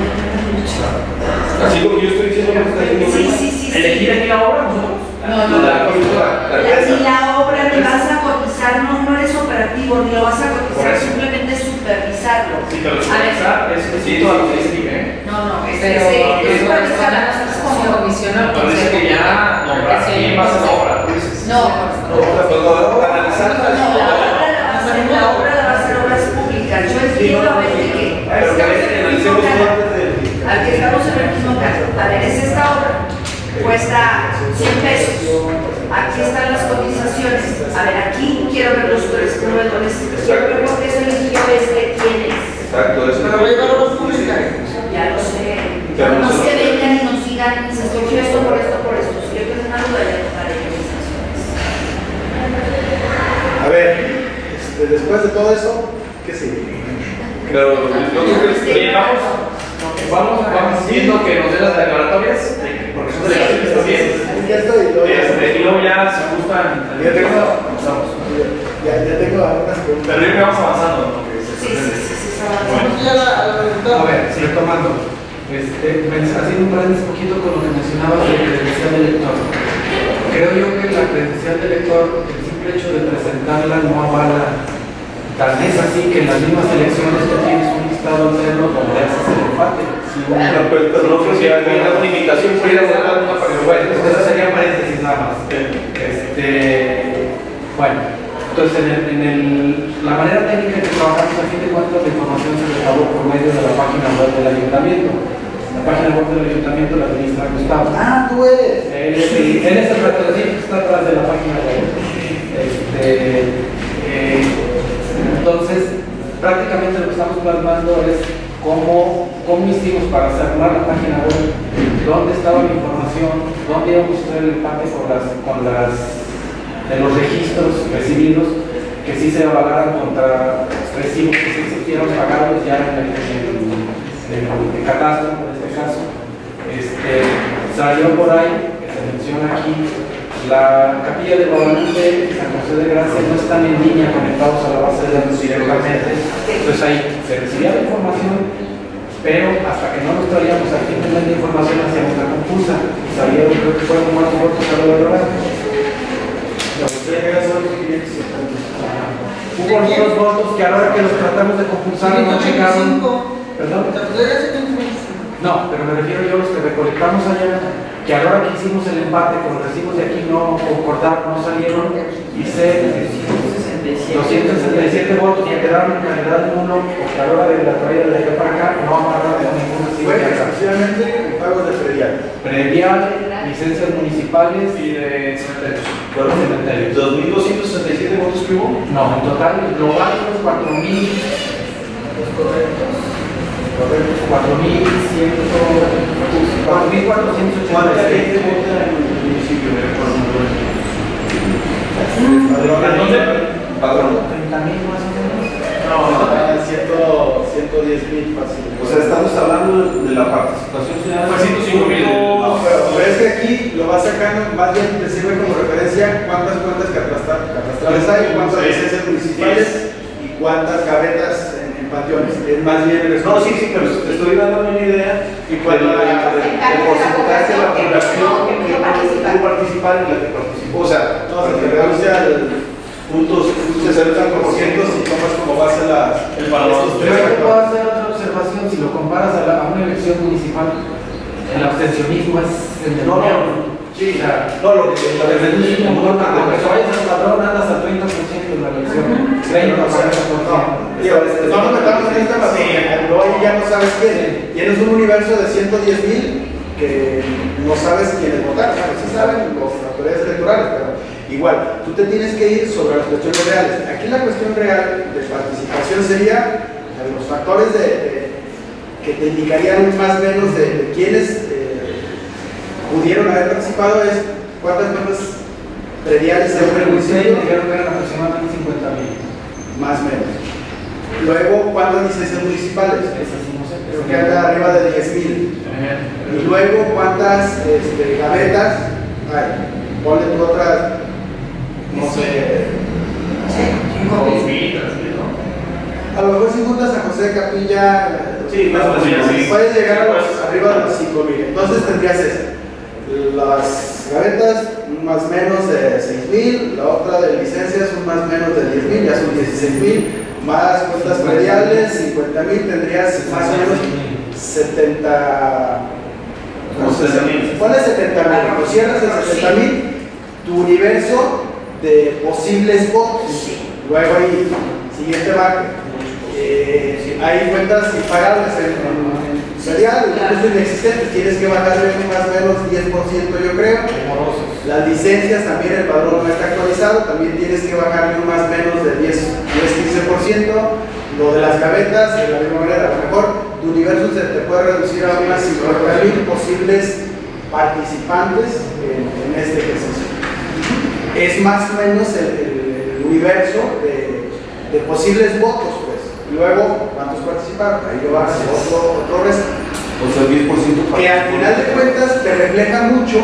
Así como yo estoy diciendo que está diciendo. Sí, sí, sí. sí. ¿Elegir aquí la obra nosotros? No, no, La consultora, la La, empresa. ni la obra ni vas a cotizar, no, no eres operativo, ni lo vas a Por cotizar, eso. simplemente supervisarlo. Sí, pero A ver, supervisar es es Sí, todo lo sí, que sí. dice, ¿eh? no, no, es, Pero es, es, eso es supervisar la como comisión al Parece que ya nombrar quién va a hacer la obra. tú dices. No, No, o sea, pues, no, analizar no, la obra la va a hacer, la obra la va a hacer obras públicas. Yo entiendo a veces que pero que a veces analicemos todo antes de. al que estamos en el mismo caso. A ver, es esta obra, cuesta cien pesos. Aquí están las cotizaciones. A ver, aquí quiero ver los tres proveedores. Quiero ver por qué se eligió este, quién es. Exacto, eso. Pero va a llevar obras públicas. Ya lo sé. Ya No no es sé. que vengan y nos digan, se escogió esto por esto, por esto. Si yo tengo una duda, ya tomaré cotizaciones. A ver, este, después de todo eso, ¿qué sigue? Pero yo creo que Oye, vamos, vamos, vamos viendo que nos den las declaratorias, de- porque son delegaciones también. Ya estoy, lo- ya, Este, y luego ya, si gustan, Ya tengo. pasamos. ya, ya tengo algunas preguntas. Pero yo creo que vamos avanzando, ¿no? Que se Sí, sí, sí, presente. sí, está bien. Vamos ya a la- a los resultados. A ver, retomando, este, men- haciendo un paréntesis un poquito con lo que mencionabas de credencial de lector. Creo yo que la credencial de lector, el simple hecho de presentarla no avala. Tal vez así que en las mismas elecciones tú tienes un listado alterno donde haces el empate. Si un- no, pero pero no creo que haya una limitación por ir a votar una para que Bueno, vaya. eso sería paréntesis nada más. Este, bueno, entonces en, el, en el, la manera técnica que trabajamos a fin de cuentas la información se recabó por medio de la página web del ayuntamiento. La página web del ayuntamiento la administra Gustavo. Ah, tú eres. Él es, el- él es el representante que está atrás de la página web. Este, eh, entonces, prácticamente lo que estamos plasmando es cómo, cómo hicimos para cerrar la página web, dónde estaba la información, dónde íbamos a hacer el empate con las, con las de los registros recibidos, que sí se avalaran contra recibos que sí existieron pagados ya en el, en el, en el catastro, en este caso. Este, salió por ahí, que se menciona aquí, la capilla de Guadalupe y San José de Gracia no están en línea conectados a la base de datos directamente, entonces ahí se recibía la información, pero hasta que no nos traíamos al fin de la información hacíamos la confusa, y salieron, creo que fueron cuatro votos a lo de verdad. Hubo algunos votos que ahora que los tratamos de compulsar no llegaron. ¿Perdón? No, pero me refiero yo a los que recolectamos allá, que a la hora que hicimos el empate con los recibos de aquí no concordar, no salieron y se sesenta y siete votos que quedaron en calidad nulo, porque a la hora de la traída de allá para acá no amarraron con ninguna Fue cifra. exclusivamente en pagos de predial. Predial, licencias municipales y de cementerios. Fueron cementerios. dos mil doscientos sesenta y siete votos que hubo. No, en total, global, fueron cuatro mil. cuatro mil cuatrocientos ochenta ¿Cuánta y seis. gente vota en el municipio? Me recuerdo. Padrón. treinta mil más o menos. No, ciento diez mil fácil. O sea, estamos hablando de la participación ciudadana. Fue ciento cinco mil. No, pero, pero es que aquí lo vas sacando, más bien te sirve como referencia cuántas cuentas catastra- catastrales hay, cuántas Sí. licencias municipales y cuántas gavetas en, en panteones. Es más bien el No, sí, sí, pero te estoy dando una idea Y cuando del, la- del- del porcentaje de la población que pudo participar y la que participó. O sea, No, se te reduce al puntos, sesenta por ciento si tomas como base las, El valor. estos Pero tres yo puedo factores. hacer otra observación, si lo comparas a, la, a una elección municipal, el abstencionismo es el No, no, sí, o sea, no, lo que lo que reduce un montón, aunque te vayas al padrón, andas al treinta por ciento de la elección, treinta o cuarenta por ciento. Digo, no nos metamos en este tema, porque luego ahí ya no sabes quién. Tienes un universo de ciento diez mil que no sabes quiénes votar, sabes, sí saben los autoridades electorales, pero igual, tú te tienes que ir sobre las cuestiones reales. Aquí la cuestión real de participación sería de los factores de, de- que te indicarían más o menos de, de quiénes eh, pudieron haber participado es cuántas cuentas prediales hay en el municipio, Dijeron que eran aproximadamente cincuenta mil. más o menos. Luego, cuántas licencias municipales, Esas sí no sé. creo que anda arriba de diez mil. Y luego, cuántas este, gavetas hay. Ponle tú otras, no sé, Dos mil, tres mil, ¿no? a lo mejor si juntas a José Capilla, Sí, más o menos, sí. puedes llegar a los, Sí, pues. arriba de los cinco mil. Entonces tendrías esa. Las gavetas, más o menos de seis mil, la otra de licencias, son más o menos de diez mil, ya son dieciséis mil, más cuentas prediales, cincuenta mil, tendrías más o menos setenta. Como setenta mil. Ponle setenta mil, lo cierras en setenta mil, tu universo de posibles votos. Luego ahí, siguiente barco. Eh, hay cuentas impagables en, en, en serial, incluso inexistentes, tienes que bajarle más o menos diez por ciento yo creo. Las licencias también, el padrón no está actualizado, también tienes que bajarle un más o menos de diez a quince por ciento. Lo de las gavetas, de la misma manera, a lo mejor tu universo se te puede reducir a unas cincuenta mil posibles participantes en, en este ejercicio. Es más o menos el, el- el universo de, de posibles votos, pues. Luego, ¿cuántos participaron? Ahí lo vas a hacer otro, otro resto. O sea, diez por ciento Que al final de cuentas te refleja mucho,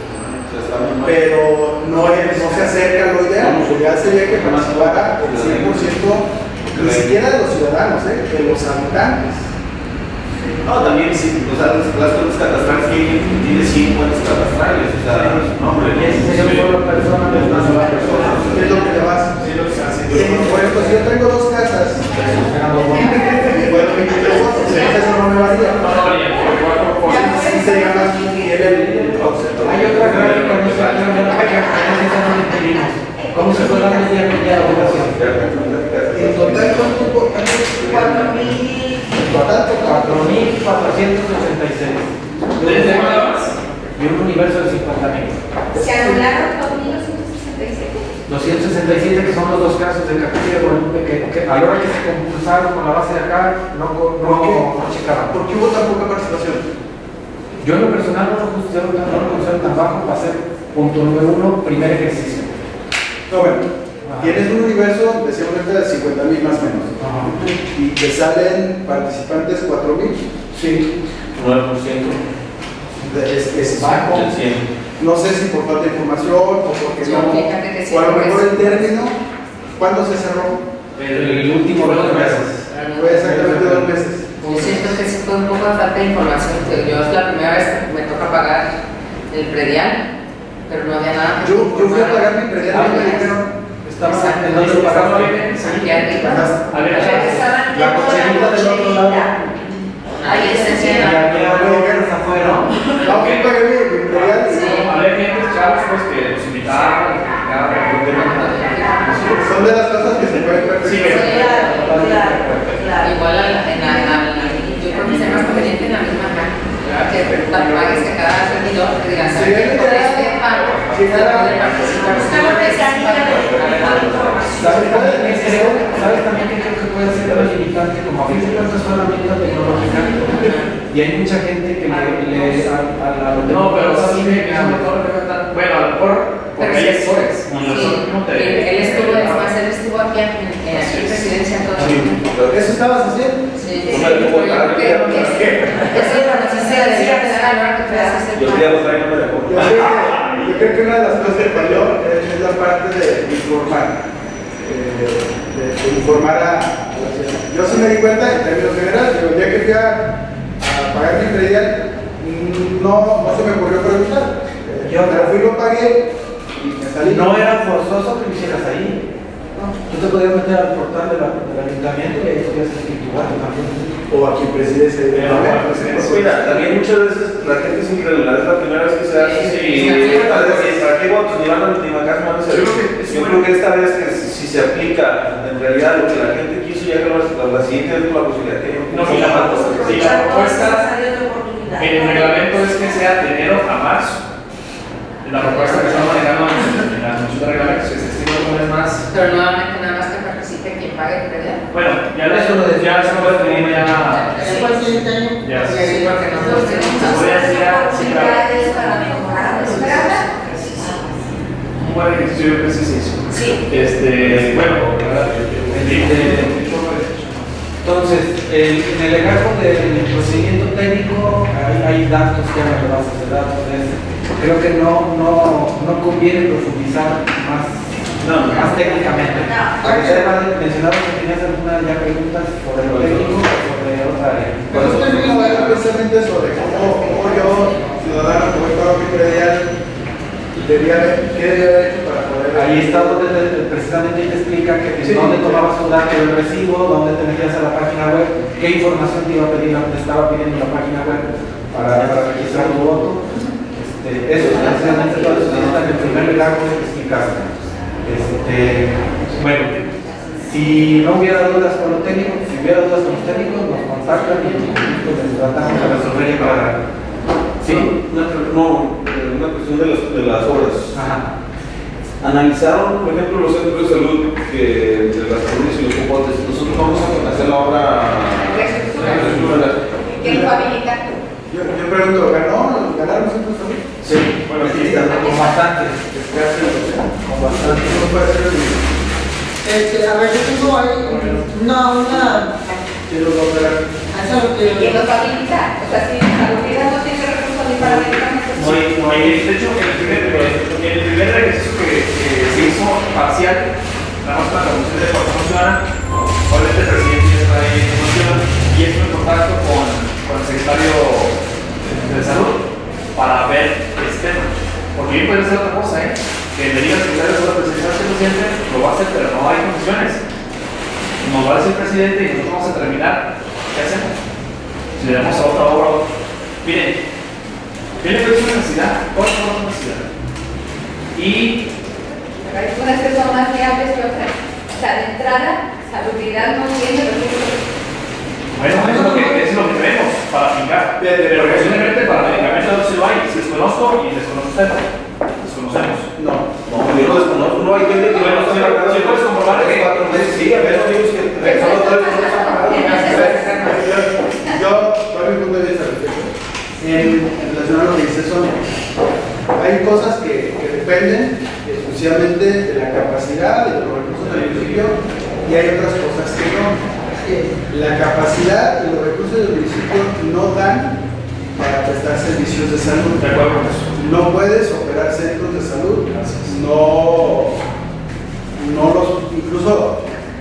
pero no, es- no se acerca a lo ideal. Lo ideal sería que participara el cien por ciento, ni siquiera de los ciudadanos, ¿eh? De los habitantes. No, también sí, o sea, las, las cuentas catastrales que hay, tiene cien cuentas catastrales, o sea, no, hombre, Y ese sería un solo persona, no es una sola persona. ¿Qué es lo que le vas? Sí, por ejemplo, si yo tengo dos casas, bueno, veintitrés votos, eso no me varía. Sí sería más fiel el el concepto. Hay otra gráfica, no sé, no no entendimos. ¿Cómo se fue dando el día con día la votación? En total, ¿cuánto hubo? Cuatro mil. Total, total. cuatro mil cuatrocientos sesenta y seis. ¿Desde cuándo más? Y un universo de cincuenta mil. Se anularon dos mil doscientos sesenta y siete. doscientos sesenta y siete que son los dos casos de Capilla de Guadalupe que, que a la hora que se concursaron con la base de acá no, no, ¿Por qué? no checaban. ¿Por qué hubo tan poca participación? Yo en lo personal no lo considero tan, no lo considero tan bajo para ser punto número uno, primer ejercicio. No, bueno, tienes un universo, decíamos ahorita, de cincuenta mil más o menos. Ajá. Y te salen participantes cuatro mil. Sí. nueve por ciento Es, es bajo. del cien. No sé si por falta de información o porque Sí, no. fíjate que sí, O a lo porque mejor sí. el término, ¿cuándo se cerró? El último de los meses. Fue exactamente dos meses. Yo siento que sí fue un poco de falta de información. que Yo es la primera vez que me toca pagar el predial, pero no había nada. que Yo, yo fui a informara. pagar mi predial y me dijeron, Estaba Exacto. en otro pagaba. Aquí arriba. A ver, Estaban La cochinita del otro lado. Ahí se Y encierra. había mujeres afuera. no, fui a pagar mi, mi predial. Sí. A ver, gente, chavos, pues que los invitaron, que platicaban, que son de las cosas que se pueden Sí, perfeccionar. Claro, claro, claro. Igual a la, en la, en la, yo creo que sería más conveniente en la misma caja. Que preguntar pagues que cada servidor te diga, Sí, ¿sabes qué? Por ya. este pago, Sí, claro. puede participar. Buscamos mecánica de la información. ¿Sabes también que creo, ¿sabes también que creo que puede ser muy limitante? Como a fin de cuentas es una herramienta tecnológica y hay mucha gente que le, le a, a la No, pero sí me bueno, a lo mejor porque hay actores. Y nosotros no te. Él él estuvo, además, él estuvo aquí en, en aquí en presidencia todo el tiempo. ¿Eso estabas haciendo? Sí, No sí, me dejó yo votar, creo que ya no que- sé. esa es la necesidad de la que te hace ser Yo ya lo traigo, no me dejó. Yo creo, que, yo creo que una de las cosas que falló es, es la parte de informar. Eh, de, de informar a, a la ciudad. Yo sí me di cuenta en términos generales, digo, el día que fui a, a pagar mi predial, mm, no, no se me ocurrió preguntar. Eh, Yo- pero fui, lo pagué y me salí. No era forzoso que lo hicieras ahí. Tú te podías meter al portal de la, del ayuntamiento y ahí podías escribir tu voto también. O aquí en presidencia directamente. Pues mira, también muchas veces la gente es incrédula, es la primera vez que se hace Sí, y sí, tal vez decir, ¿para qué votos? Ni van a ni van a más Yo creo que es Yo bueno. creo que esta vez que si, si se aplica en realidad lo que la gente quiso, ya que la, la, la siguiente es la posibilidad que No, y la, y la propuesta en el reglamento es que sea de enero a marzo. La propuesta que estamos manejando en la comisión de reglamentos es que se estima un mes más. Pero nuevamente nada más que participe quien pague el predial. Bueno, ya eso lo ya se puede pedir ya. ¿Es para el siguiente año? Ya. Sí, porque nosotros tenemos Voy a decir ya, sí, claro. Oportunidades para mejorar, esperada. Un buen ejercicio yo creo que sí se hizo. Sí. Este, bueno, Entonces, el, en el legajo del procedimiento técnico hay, hay datos que hablan de bases de datos. es- creo que no, no, no conviene profundizar más, No, más técnicamente. No. Además, mencionabas que tenías algunas ya preguntas sobre lo técnico o sobre otra área. Por eso estoy viendo precisamente sobre cómo, cómo yo, ciudadano, que voy a pagar mi predial, debía haber, qué debía haber hecho para poder. Ahí está donde te- precisamente te explica que Sí. dónde tomabas tu dato del recibo, dónde te metías a la página web, qué información te iba a pedir, te estaba pidiendo la página web para, para registrar tu voto. Este, eso es precisamente todo eso que está en el primer legajo que explicaste. Este, bueno, si no hubiera dudas con lo técnico, si hubiera dudas con los técnicos, nos contactan y pues, les tratamos de resolver y para. ¿Sí? Una, no, eh, una cuestión de, los, de las obras. Ajá. Analizaron, por ejemplo, los centros de salud que de las colonias y los copotes. Nosotros vamos a hacer la obra. ¿Quién lo habilita? Yo, yo pregunto, ¿ganó? ¿Ganaron los centros de salud? Sí, Bueno, aquí está, está. con bastantes. Con bastante, no puede ser el mismo. Este, a ver, yo tengo ahí una, una, Quiero operar. eso es lo que ¿Quién los va a habilitar? O sea, si la autoridad no tiene recursos ni para medicamentos. no hay, no hay, de hecho, en el primer, en el primer ejercicio que, que se hizo parcial, nada más para la comisión de cómo funciona, obviamente el presidente ya está ahí en función y estuvo en contacto con, con el secretario de salud para ver este tema. Porque bien puede ser otra cosa, ¿eh? Que le diga al secretario de salud, presidente, presidente, lo va a hacer, pero no hay condiciones. Nos va a decir el presidente y nosotros vamos a terminar. ¿Qué hacemos? Si le damos a otra obra, miren, ¿qué le parece una necesidad? ¿Cuál es una necesidad? Y Pero hay unas que son más viables que otras. O sea, de entrada, salubridad no tiene recursos. bueno, eso es lo que, eso es lo que tenemos para aplicar. Pero posiblemente para medicamentos no se lo hay. Si desconozco y desconozco usted, desconocemos. No. No, yo no desconozco, no hay gente que Bueno, no si- está pagando si puedes comprobar tres, que- cuatro meses. Sí, a ver, amigos que solo tres meses no están pagando. Yo, yo, doy mi punto de vista al respecto. En relación a lo que dice Sonia, hay cosas que, que dependen exclusivamente de la capacidad, de los recursos del municipio, y hay otras cosas que no. La capacidad y los recursos del municipio no dan para prestar servicios de salud. De acuerdo con eso. No puedes operar centros de salud, no, no los, incluso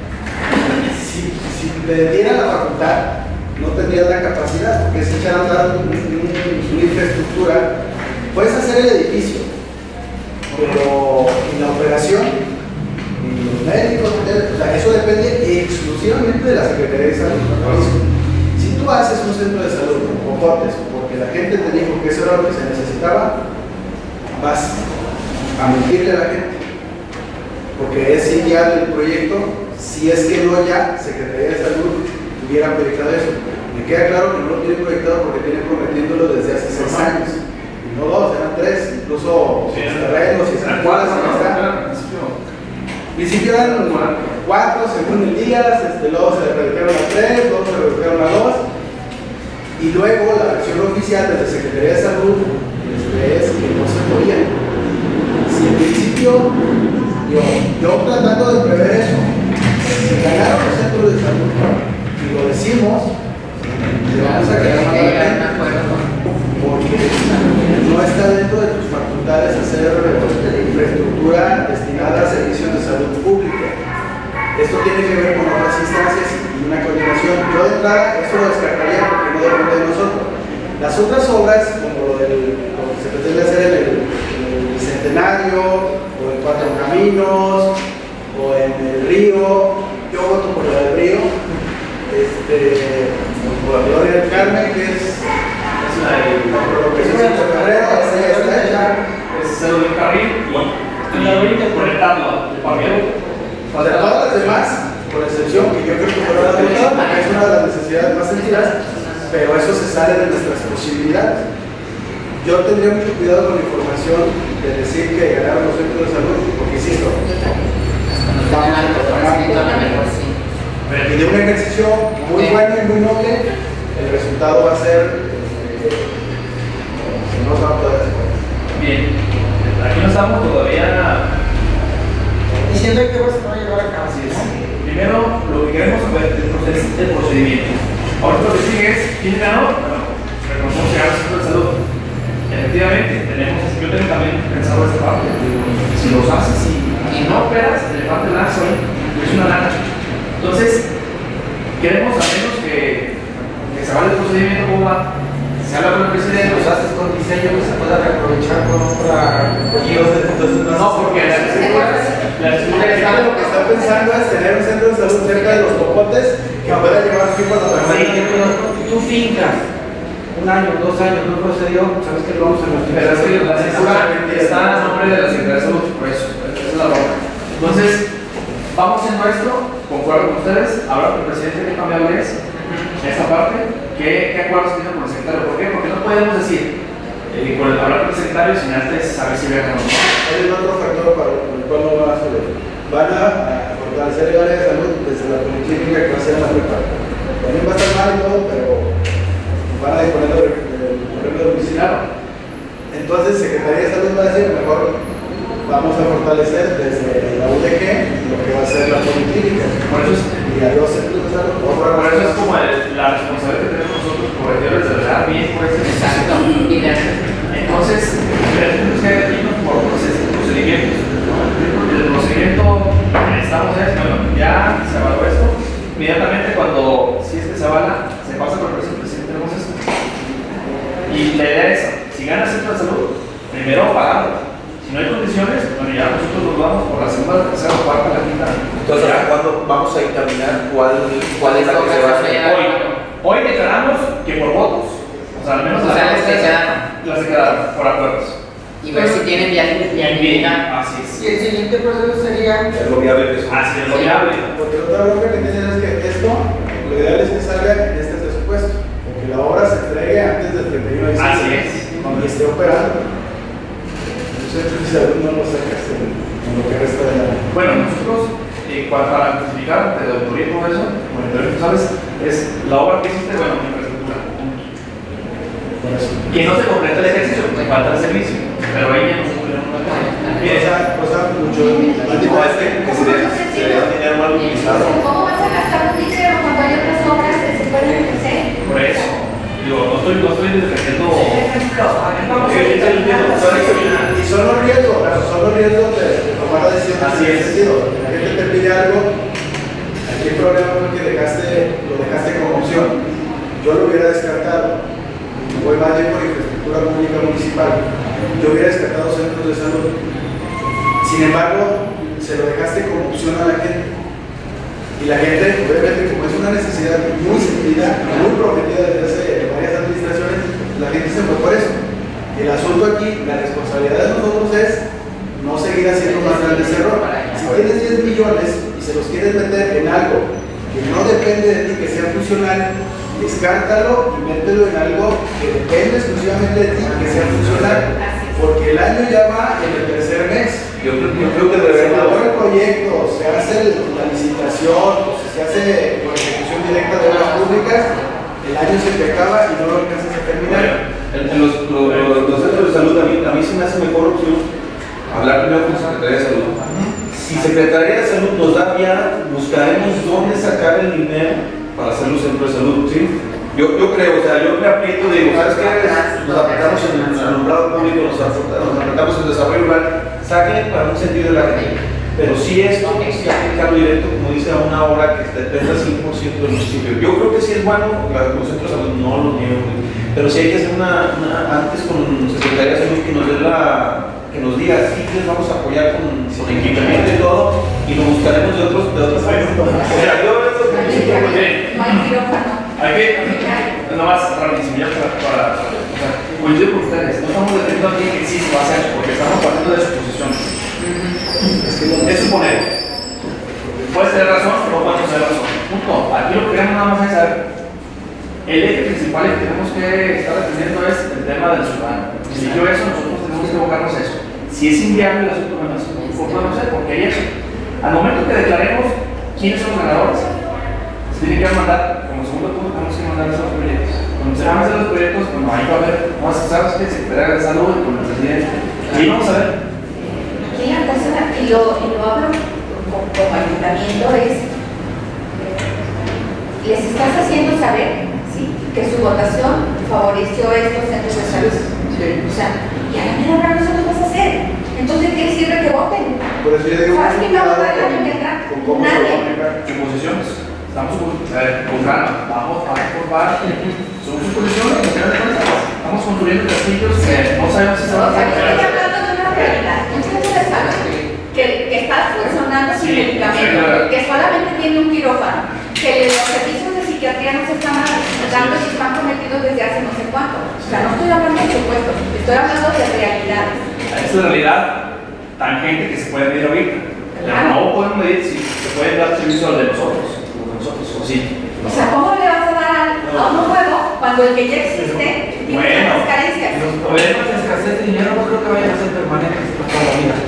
si, si te diera la facultad, no tendrías la capacidad, porque es echar a andar un- un- una infraestructura. Puedes hacer el edificio, pero en la operación, y los médicos, o sea, eso depende exclusivamente de la Secretaría de Salud. Si tú haces un centro de salud con copotes, porque la gente te dijo que eso era lo que se necesitaba, vas a mentirle a la gente. porque es inviable el proyecto si es que no ya Secretaría de Salud hubiera proyectado eso. Me queda claro que no lo tiene proyectado porque tiene prometiéndolo desde hace seis años. Y no dos, eran tres, incluso sí, los terrenos y esas cosas. Al principio eran cuatro, según el día, este, luego se redujeron a tres, luego se redujeron a dos. Y luego la versión oficial de la Secretaría de Salud este, es que no se podía. Si en principio, yo, yo tratando de prever eso, se ganaron los centros de salud y lo decimos, le vamos a quedar mal a la gente, porque no está dentro de tus facultades hacer infraestructura destinada a servicios de salud pública. Esto tiene que ver con otras instancias y una coordinación. Yo de entrada eso lo descartaría porque no depende de nosotros. Las otras obras, como lo, del, lo que se pretende hacer en el, en el Bicentenario, o en Cuatro Caminos, o en el Río, yo voto por la del Río, este, por la Gloria del Carmen, que es, es la de lo que se hizo en febrero, esa ya está hecha. Es el del carril y la de conectarlo, el pabellón. O sea, todas las demás, por excepción, que yo creo que fueron la mitad, porque es una de las necesidades más sentidas, pero eso se sale de nuestras posibilidades. Yo tendría mucho cuidado con la información de decir que ganaron los centros de salud, porque insisto, vamos a trabajar y de un ejercicio muy bueno y muy noble, el resultado va a ser eh, no se va a poder hacer. Bien, aquí no estamos todavía diciendo que vas a llevar a cabo. Así es. Primero, lo que queremos saber es el procedimiento. Ahora lo que sigue es, ¿quién ganó? Bueno, reconocemos que ganó el centro de salud. Efectivamente, tenemos, yo tengo también pensado esta parte. Si los haces y, y no operas, el elefante blanco es una lana. Entonces, queremos al menos que, que se vaya el procedimiento como va. Se habla con el presidente. Los haces con diseño que se pueda reaprovechar con otra. Entonces, no, porque la estructura, la estructura que está. Lo que está pensando es tener un centro de salud cerca de los popotes que pueda llevar aquí cuando Si tú fincas un año, dos años, no procedió, sabes que lo vamos a repetir. Pero es que la censura está a nombre de la Secretaría de Salud, por eso, esa es la bronca. Entonces, vamos en nuestro, concuerdo con ustedes, ahora el presidente que cambiable es esta parte, ¿qué, qué acuerdos tienen con el secretario? ¿Por qué? Porque no podemos decir, eh, por el, hablar con el secretario sin antes saber si viajan o no. Hay otro factor para el cual no van a hacer. Van a fortalecer el área de salud desde la policlínica que va a ser la preparatoria. También va a estar mal y todo, pero van a disponer del correo domiciliario. Entonces, Secretaría de Salud va a decir, mejor vamos a fortalecer desde la U D G lo que va a ser la policlínica. Por eso es, y a los centros de salud. Por, por eso es como el, la responsabilidad que tenemos nosotros como regidores de verdad bien por ese Exacto. Entonces, tenemos que irnos por procedimientos. El procedimiento que estamos es, bueno, ya se avaló esto. Inmediatamente cuando, si es que se avala, se pasa por el presidente, tenemos esto. Y la idea es, si gana el centro de salud, primero pagado. Si no hay condiciones, bueno, ya nosotros nos vamos por la segunda, la tercera, la cuarta, la quinta. Entonces, ¿cuándo vamos a dictaminar cuál, cuál es la que se va a hacer? Hoy, hoy declaramos que por votos, o sea, al menos O sea, las que quedaron. las que quedaron, por acuerdos. Y ver si tienen viabilidad. Así es. Y el siguiente proceso sería Es lo viable que es. Así es lo viable. Porque otra bronca que tienen es que esto, lo ideal es que salga en este presupuesto, porque la obra se entregue antes del treinta y uno de diciembre. Así es. Cuando esté operando. El centro de salud no lo sacas en, en lo que resta de la. Bueno, nosotros, eh, para justificar, te autoría todo eso, bueno, tú sabes, es la obra que hiciste, bueno, infraestructura. Que no se completa el ejercicio, te falta el servicio, pero ahí ya no se puede una Bien, esa cosa mucho. No, es que, que se debe se debe tener mal utilizado. ¿Cómo vas a gastar un dinero cuando hay otras obras que se pueden hacer? Por eso, digo, no estoy, no estoy defendiendo. Y son los riesgos, son los riesgos de, de tomar la decisión. Así es. Sentido. La gente te pide algo, aquí el problema fue que dejaste, lo dejaste como opción. Yo lo hubiera descartado. Voy más bien por infraestructura pública municipal. Yo hubiera descartado centros de salud. Sin embargo, se lo dejaste como opción a la gente. Y la gente, obviamente, como es una necesidad muy sentida, muy prometida desde hace varias administraciones, la gente se fue por eso. El asunto aquí, la responsabilidad de nosotros es no seguir haciendo más grande ese error. Si Si tienes diez millones y se los quieres meter en algo que no depende de ti, que sea funcional, descártalo y mételo en algo que depende exclusivamente de ti, que sea funcional, porque el año ya va en el tercer mes. Yo creo, yo creo que Se debería elabora el proyecto, se hace la licitación, o se hace por ejecución directa de obras públicas, el año se te acaba y no lo alcanzas a terminar. En, en los, los, los, los centros de salud, a mí, a mí se me hace mejor opción hablar primero con Secretaría de Salud. Si Secretaría de Salud nos da vía, buscaremos dónde sacar el dinero para hacer los centros de salud, ¿sí? Yo, yo creo, o sea, yo me aprieto, digo, ¿sabes qué? Nos apretamos en el alumbrado público, nos apretamos en el desarrollo rural, saquen para un sentido de la gente. Pero si esto, si aplicarlo directo, como dice, a una hora que dependa cien por ciento del municipio. Yo creo que sí es bueno, los centros de salud no lo niego, pero sí hay que hacer una, una antes con Secretaría de Salud que nos dé la, que nos diga, sí, les vamos a apoyar con, con equipamiento y todo, y lo buscaremos de otros, de otras formas. O sea, yo hay que, nomás rapidísimo, ya para, para, o sea, coincido con ustedes, no estamos defendiendo a alguien que sí se va a hacer, porque estamos partiendo de suposiciones. Es que es suponer. Puedes tener razón, no puedes tener razón. Punto. Aquí lo que queremos nada más es saber. El eje principal que tenemos que estar atendiendo es el tema del ciudadano. Si yo eso, nosotros tenemos que abocarnos a eso. Si es inviable el asunto, no es podemos hacer, porque hay eso. Al momento que declaremos quiénes son los ganadores, se tiene que mandar, como segundo punto, tenemos que mandar esos proyectos. Cuando se van a hacer los proyectos, bueno, ahí va a haber, vamos a sabes que Secretaría de Salud con el presidente. Ahí vamos a ver. Aquí la cosa, y lo, y lo hablo como, como ayuntamiento, es les estás haciendo saber, ¿sí?, que su votación favoreció estos centros de salud. Sí. O sea, y a la mera hora no se los vas a hacer. Entonces, ¿qué sirve que voten? Por eso yo digo, ¿Sabes quién va a votar el año que entra? Nadie. Suposiciones. Estamos con, eh, con calma, vamos, vamos por parte. Son suposiciones, estamos construyendo castillos que no sabemos si se van a O sea, yo hacer. estoy hablando de una realidad. Un centro de salud que, que está funcionando sin Sí, medicamento, sí, claro. que solamente tiene un quirófano, que los servicios de psiquiatría no se están dando y están prometidos desde hace no sé cuánto. O sea, no estoy hablando de supuestos, estoy hablando de realidades. Esa es la realidad tangente que se puede medir ahorita. Pero no podemos medir si se puede dar servicio al de nosotros, o de nosotros, o sí. O sea, ¿cómo le vas a dar a un juego cuando el que ya existe tiene Bueno, tantas carencias? Los problemas de escasez de dinero no creo que vayan a ser permanentes por toda la vida.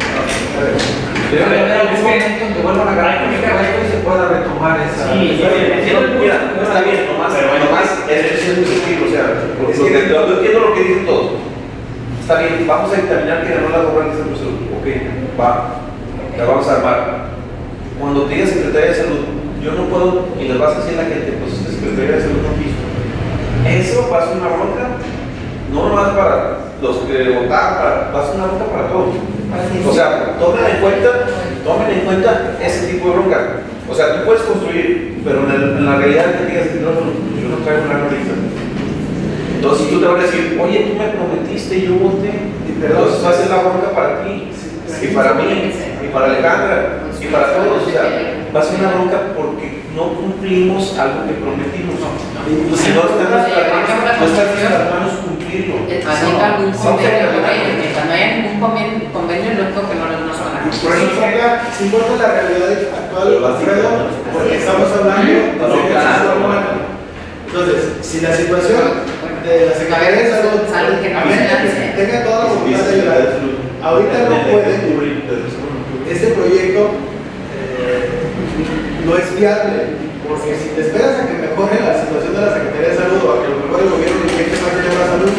Debe haber algún momento en que vuelvan a ganar el puesto y se pueda retomar esa. Sí, está bien, entiendo, mira, no está bien, nomás, pero nomás, eso es el sentido, o sea, porque yo entiendo lo que dicen todos. Está bien, vamos a determinar que ganó la gobernanza de salud. Ok, va, la vamos a armar. Cuando te diga Secretaría de Salud, yo no puedo, y les vas a decir a la gente, pues esta Secretaría de Salud no quiso. Eso va a ser una bronca, no nomás para los que votaron, para, va a ser una bronca para todos. O sea, tomen en cuenta, tomen en cuenta ese tipo de bronca. O sea, tú puedes construir, pero en, el, en la realidad que digas, no, no, yo no traigo una ahorita. Entonces tú te vas a decir, oye, tú me prometiste y yo voté. Entonces va a ser la bronca para ti, y para mí, y para Alejandra, y para todos. O sea, va a ser una bronca porque no cumplimos algo que prometimos. Y si no está en nuestras manos cumplirlo. Haciendo algún convenio con ellos, mientras no haya ningún convenio, convenio lógico que no nos van a por eso importa, sí importa la realidad actual, Alfredo, porque estamos hablando de ejercicio humano. Entonces, si la situación de la Secretaría de Salud tenga toda la voluntad de ayudar, ahorita no puede, este proyecto eh, no es viable, porque si te esperas a que mejore la situación de la Secretaría de Salud o a que lo mejore el gobierno y que más de la salud,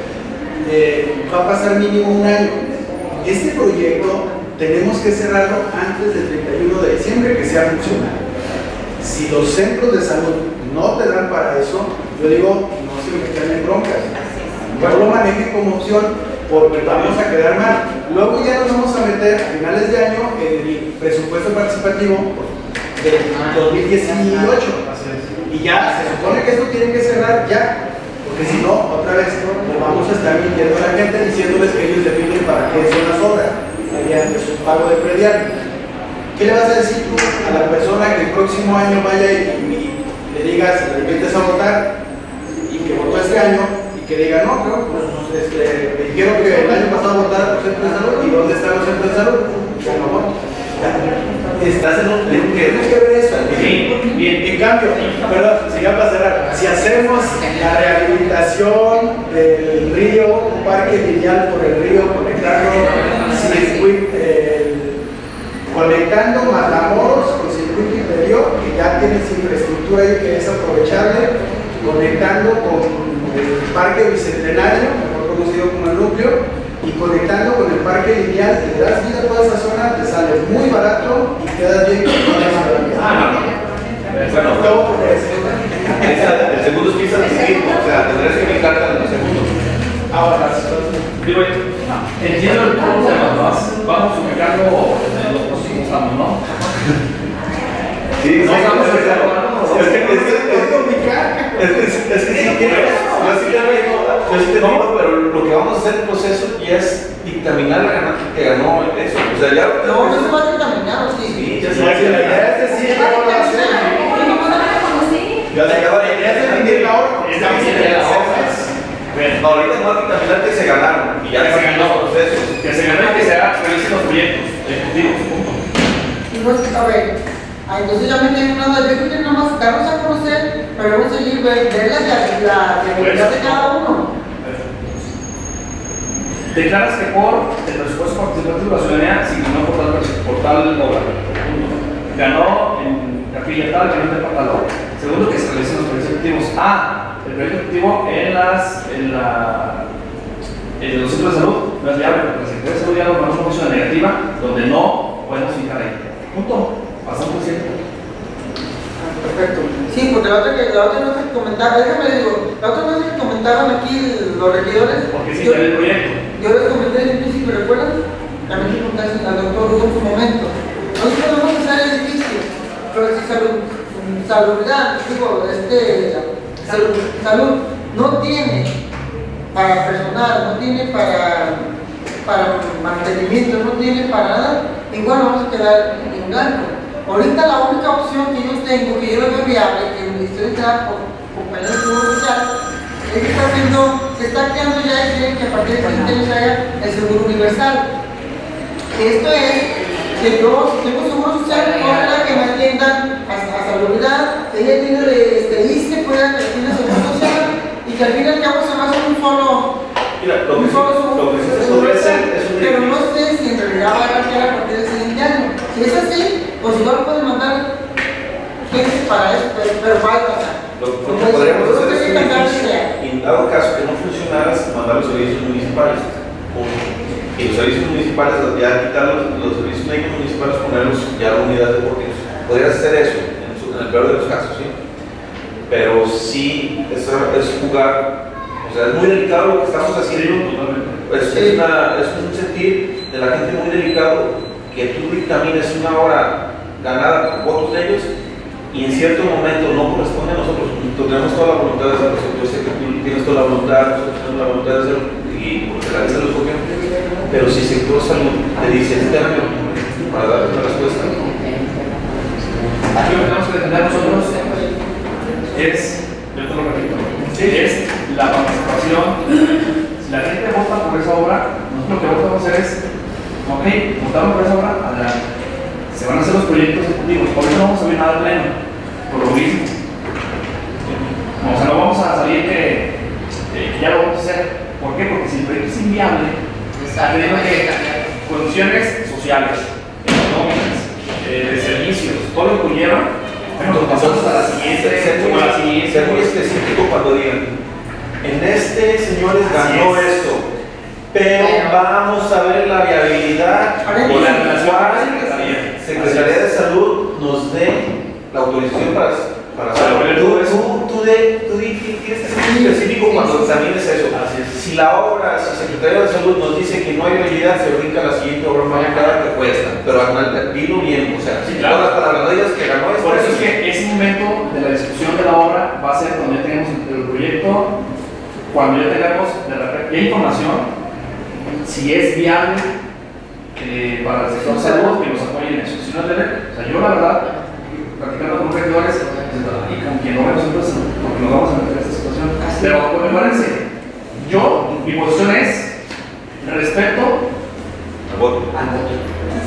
eh, va a pasar mínimo un año. Este proyecto tenemos que cerrarlo antes del treinta y uno de diciembre, que sea funcional. Si los centros de salud no te dan para eso, yo digo, no se metan en broncas. No lo manejen como opción porque vamos a quedar mal. Luego ya nos vamos a meter a finales de año en el presupuesto participativo del dos mil dieciocho. Y ya se supone que esto tiene que cerrar ya. Porque si no, otra vez, nos vamos a estar mintiendo a la gente diciéndoles que ellos definen para qué son las obras, mediante su pago de predial. ¿Qué le vas a decir tú a la persona que el próximo año vaya y, y le digas, le invites a votar y que votó este año y que diga, no, creo, pues este, me dijeron que el año pasado votara por centro de salud y dónde están los centros de salud? Ya no voto. Estás en un tiene que ver eso. Sí, bien. En cambio, perdón, si ya para cerrar, si hacemos la rehabilitación del río, un parque lineal por el río, conectando circuito, eh, conectando Matamoros con circuito interior, que ya tienes infraestructura ahí que es aprovechable, conectando con el parque bicentenario, mejor conocido como el núcleo, y conectando con el parque lineal, te das vida a toda esa zona, te sale muy barato y quedas bien con toda esa zona. Ah, no, no. Bueno, todo por eso. Esa, el segundo es quizás distinto, o sea, tendrías que ubicarte en los segundos. Ahora, Digo, entiendo el punto, además, vamos ubicando en los próximos años, ¿no? Sí, No sí, estamos es que es que es que es que es que sí quiero, yo sí quiero, yo sí te digo, pero lo que vamos a hacer en el proceso ya es dictaminar la ganante que ganó eso, o sea, ya. No, no se va a dictaminar, sí. Sí, ya se la idea es decir, ¿cómo lo hacemos? Ya se acaba La idea es definir la hora. Estamos en la No, ahorita no va a dictaminar que se ganaron y ya Que se ganó. los procesos. Que se ganó y que se haga, realicen los proyectos ejecutivos, punto. Y no es, a ver, ah, entonces ya me tengo una duda, yo creo que nada más darnos a conocer, pero vamos a seguir ver, ver la, la, la realidad de cada uno. Declaras que por el presupuesto participativo de la ciudadanía se ganó por tal, por tal obra. Punto. Ganó en capilla tal, ganó en tal obra. Segundo, que se realicen los proyectos ejecutivos. Ah, el proyecto ejecutivo en las, en la, en los centros de salud no es viable, porque la Secretaría de Salud ya nos mandó una posición negativa donde no podemos fijar ahí. Punto. Pasamos al siguiente. Perfecto. Sí, porque la otra que la otra vez que comentaba, déjame digo, la otra vez que comentaban aquí los regidores, Porque sí yo, está el proyecto. yo les comenté en un principio, ¿recuerdan? También le preguntaste al doctor Hugo en su momento. Nosotros podemos hacer el edificio, pero si salud, salubridad, digo, este, salud, salud no tiene para personal, no tiene para, para mantenimiento, no tiene para nada, igual vamos a quedar en blanco. Ahorita la única opción que yo tengo, que yo lo veo viable, que el Ministerio de Trabajo, compañero de Seguro Social, es que está haciendo, se está creando ya y quieren que a partir de quince años haya el seguro universal. Esto es que yo, si tengo seguro social, ojalá que me atiendan a, a salubridad, que ella tiene este, I S S S T E, pueda que tiene seguro social, y que al fin y al cabo se va a hacer un solo, Mira, lo un que solo sí- seguro lo que sí se seguro podría universal. hacer es un Pero no edificio. sé si en realidad va a cambiar a partir del siguiente año. Si es así, pues igual pueden mandar gente para eso, pero, pero va a pasar. Lo, lo que Entonces, podríamos yo hacer creo es que un cambiar de edificio, idea. y en dado caso que no funcionara, mandar los servicios municipales. Punto. Y los servicios municipales, ya quitar los, los servicios médicos municipales, ponerlos ya a la unidad deportiva. Podrías hacer eso, en, su- en el peor de los casos, ¿sí? Pero sí, es, es jugar, o sea, es muy delicado lo que estamos haciendo. Pues es, una, es un sentir de la gente muy delicado que tú dictamines una hora ganada por votos de ellos y en cierto momento no corresponde a nosotros. Nosotros tenemos toda la voluntad de hacerlo. Yo sé que tú tienes toda la voluntad, nosotros tenemos la voluntad de hacerlo y porque la gente lo escogió. Pero si el sector salud te dice este año para darle una respuesta, Aquí lo que tenemos que defender nosotros es, yo te lo repito, es la participación. Si la gente vota por esa obra, nosotros lo que vamos a hacer es, ok, votamos por esa obra, adelante. Se van a hacer los proyectos ejecutivos. Por eso no vamos a ver nada al pleno, por lo mismo. O sea, no vamos a salir que, que ya lo vamos a hacer. ¿Por qué? Porque si el proyecto es inviable, está teniendo que condiciones sociales, económicas, eh, de servicios, todo lo que conlleva. Bueno, pasamos a la siguiente, ser como muy, a la siguiente. ser muy específico cuando digan, en este señores ganó Así es. esto, pero vamos a ver la viabilidad Con la relación cual con la Secretaría. Secretaría de Salud nos dé la autorización para, para hacerlo. Para ver Tú, todo eso. tú, tú, de, tú di- tienes que ser muy específico cuando examines eso. Así es. Si la obra, si Secretaría de Salud nos dice que no hay viabilidad, se brinca la siguiente obra más cara que cuesta. Pero al- dilo bien, o sea, Sí, si claro. todas las palabras no digas que ganó esto. Por eso es que ese momento de la discusión de la obra va a ser cuando ya tengamos el proyecto, cuando ya tengamos de repente ya información, si es viable eh, para el sector salud, que nos apoyen en eso. Si no es viable, o sea, yo la verdad, practicando con regidores y con quien no vemos nosotros, porque nos vamos a meter en esta situación. Pero acuérdense, yo, mi posición es respeto Al voto. al voto.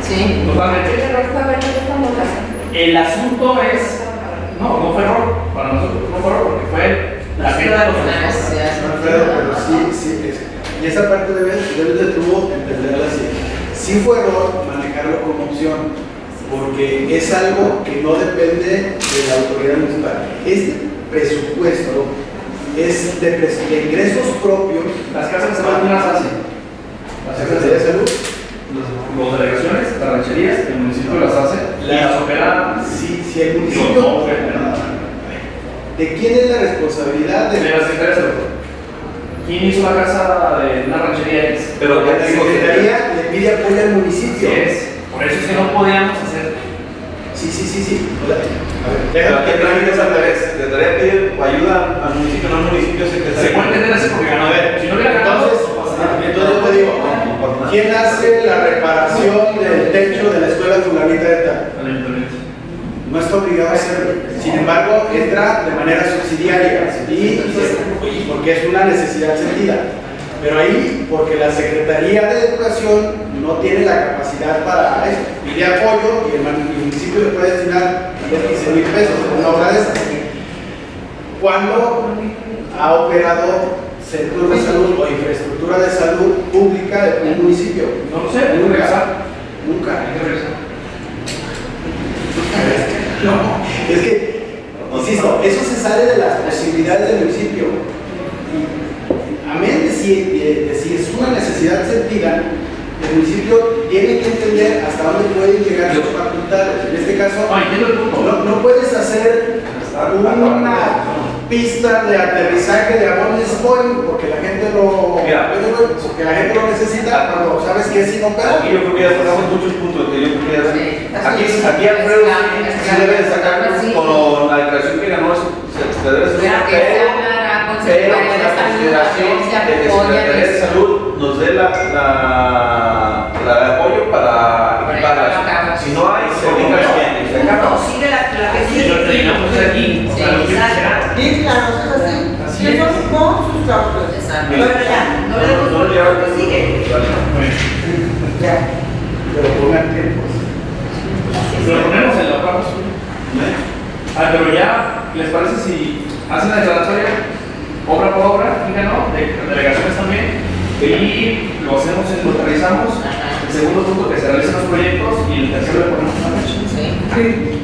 Sí. Totalmente. El error fue haberlo dejado en casa. El asunto es, no, no fue error, para nosotros no fue error, porque fue la gente de los Alfredo, pero sí, sí, es- y esa parte debes, debes de tú entenderla así. Sí fue error manejarlo como opción, porque es algo que no depende de la autoridad municipal. Este presupuesto es de, pres- de ingresos propios. Las casas de salud no las hacen. ¿La Secretaría de Salud? Las delegaciones, las rancherías, el municipio las hace y las opera. Sí, si el Digo, municipio... no, pero- ¿De quién es la responsabilidad de de la Secretaría de Salud. ¿Quién hizo la casa de una ranchería X? Pero la ya te digo que Secretaría le pide apoyo al municipio? Sí es. Por eso es que no podíamos hacer. Sí, sí, sí, sí. A ver, Pero déjame ¿qué trámite es al revés? Secretaría pide ayuda al municipio, no al municipio, Se secretaría. puede entender así porque ganó. A ver, Si no hubiera ganado, entonces, no pasa nada. entonces yo te digo, ¿quién hace la reparación del techo de la escuela fulanita de tal? El ayuntamiento. No está obligado a hacerlo. Sin embargo, entra de manera subsidiaria y porque es una necesidad sentida. Pero ahí, porque la Secretaría de Educación no tiene la capacidad para eso, pide apoyo y el man- el municipio le puede destinar quince mil pesos en una obra de esa. ¿Cuándo ha operado centros de salud o infraestructura de salud pública de un municipio? No lo sé, hay que regresar. Nunca. Hay que regresar. No, es que, insisto, eso se sale de las posibilidades del municipio. Y, amén de si, de, de si es una necesidad sentida, el municipio tiene que entender hasta dónde pueden llegar sus facultades. En este caso, No, entiendo el punto. no, no puedes hacer una pista de aterrizaje de aviones Boeing porque la gente lo, Mira. porque la gente lo necesita cuando sabes que es inoperable. Aquí yo creo que ya sacamos muchos puntos que yo creo que ya Sí. aquí, aquí Alfredo sí, sí debe de sacar con la declaración que ganó se, se debe de Claro hacer, que se pero, hablará con pero Secretaría con de la Salud, consideración se de que apoya Secretaría de eso. Salud nos dé la, la, la de apoyo para Para equiparlas. llevarlo a cabo. Si no hay, se diga el siguiente, se acaba. Punto, sigue la, la que Si sigue. lo terminamos aquí, o sea, lo que será. Sí, claro, es así. Así Y eso es. con sus cláusulas. Exacto. Bueno, ya, no le demos No, vuelta, ya. lo que sigue. Ya, pero pongan tiempos. Lo ponemos en la otra opción. Ah, pero ya, ¿les parece si hacen la declaratoria obra por obra? ¿Quién ganó? De delegaciones también. Y lo hacemos, lo aterrizamos. Ajá. El segundo punto, que se realicen los proyectos. Y el tercero, le ponemos una fecha. Sí. Sí.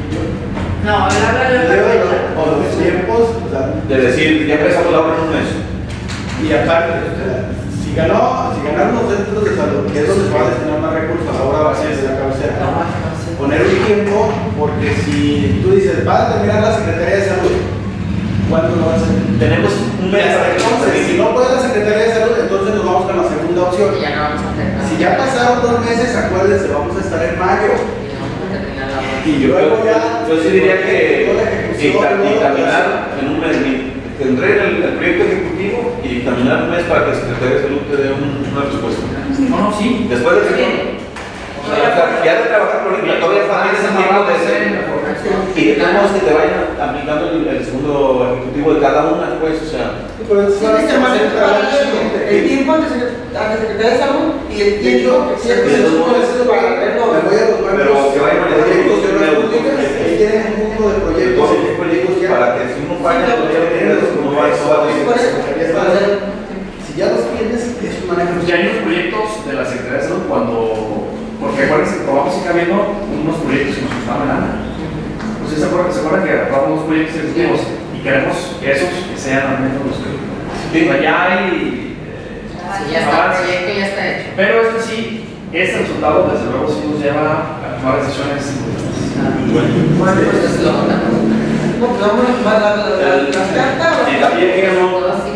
No, él habla de Yo la digo, fecha. o los tiempos, o sea, De decir, ya empezamos la obra en un mes. y aparte, o sea, si ganó, si ganaron los centros de salud, que es donde se va a destinar más recursos, ahora va a ser de la cabecera. Poner un tiempo, porque si tú dices, va a terminar la Secretaría de Salud, ¿cuándo lo vas a hacer? Tenemos un mes para que Entonces, si no puede la Secretaría de Salud, entonces nos vamos con la segunda opción. Y ya no vamos a terminar. Si ya pasaron dos meses, acuérdense, vamos a estar en mayo. Y ya vamos a terminar la obra. Y yo, Luego yo, ya- yo sí diría que Toda la ejecución, dicta- luego dictaminar la- en un mes, tendré el, el proyecto ejecutivo y dictaminar un mes para que el secretario de salud te dé un, una respuesta. No, no, sí. Después del segundo. O sea, ya de trabajar por el todavía tienes el tiempo de hacer. Y de todos modos que te vayan aplicando el, el segundo ejecutivo de cada una, pues, o sea. Sí, pero eso Sí, va a que se ser maneja para el el siguiente. tiempo ante secre- ante Secretaría de Salud y el tiempo que se De todos modos, para verlo. me voy a los Pero nuevos que vayan manejando proyectos de un obras nuevo- públicas, ahí tienen un mundo de proyectos, Todos y los proyectos para que si uno falla, pues ya lo tienes, como va eso va a decir. Por eso, Secretaría de Salud. Si ya los tienes, es un manejo. Ya hay unos proyectos de la Secretaría de Salud cuando. Porque acuérdense que probamos y cambiando unos proyectos que nos costaban lana. Pues se acuerdan, se acuerdan que aprobamos unos proyectos ejecutivos y queremos que esos que sean al menos los que. Sí, ya hay. eh, Sí, ya está, el avances. proyecto ya está hecho. Pero esto sí, este resultado desde luego sí nos lleva a tomar decisiones importantes. Bueno, pues es lo otro. No, pues vamos a tomar la, la, la, la carta. Y también, digamos,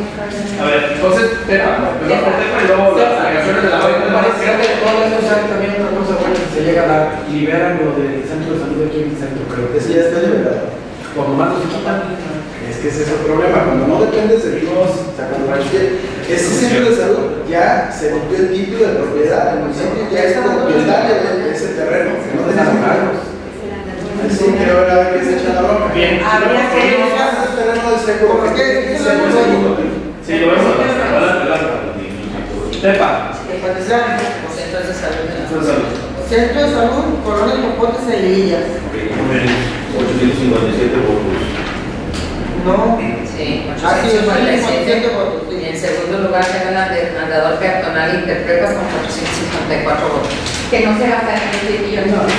A ver, entonces, Tepa, empezamos por Tepa y luego las delegaciones de la Me OIT. parece que todo esto sabe también otra cosa buena que se llega a dar, liberan lo del centro de salud aquí en el centro, creo que Ese ya está liberado. por lo más lo quitan. Es que ese es el problema, cuando no dependes de Dios, sacando ese centro de salud ya se rompió el título de propiedad, el municipio ya es propietario de ese terreno, que no tenés cargos. Así que ahora que se echa la broma. Bien. Habría que No es el terreno del seguro, Porque porque es es el el seguro. seguro. Sí, lo vemos. Adelante, adelante. Tepa. Que parecía- Los centros de salud de la- Centro de salud. Centro de Salud, Colonia Mocotes e Lillas. ochocientos cincuenta y siete votos. No. Sí, Así es, ochocientos cincuenta y siete. ochocientos votos. Y en segundo lugar tengo la del mandador peatonal Interprepas con cuatrocientos cincuenta y cuatro votos. Que no se gasta en el millones. Los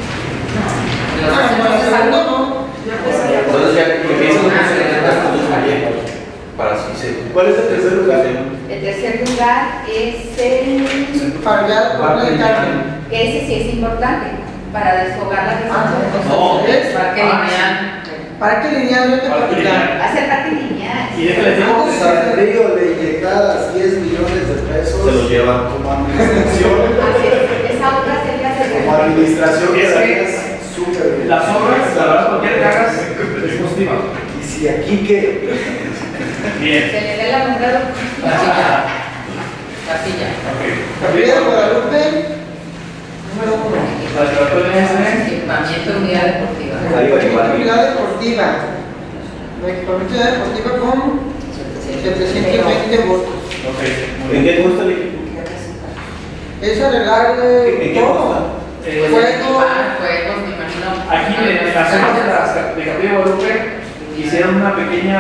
Ah, centros bueno, de segundo salud. no. Entonces ya que empiezan a hacer los proyectos para así se. ¿Cuál es el tercer lugar? El tercer lugar es el... Para Colonia de Carmen. que ese sí es importante para desfogar la Ah, región. no, es Parque lineal. Parque Lineal de Parque Capital. Hacer parte lineal. Y déjale digo, San Río le inyectadas diez millones de pesos. Se los llevan. Como administración. Así es, esa otra sería de Como administración Es que quedarías súper bien. las obras, la verdad, cualquier que hagas es positiva. Y si aquí que. Bien. Se le dé la nombrado. Capilla. Capilla. Ok. Capilla de Guadalupe, número uno. La declaratoria es Equipamiento de unidad deportiva. Ahí va igual. Unidad deportiva. La equipamiento de unidad deportiva con setecientos veinte votos. Ok. ¿En qué consta el equipo? Es arreglarle ¿En qué todo. consta? Eh, Pues equipar juegos, me imagino. Aquí en las zonas de, las- de Capilla de Guadalupe hicieron una pequeña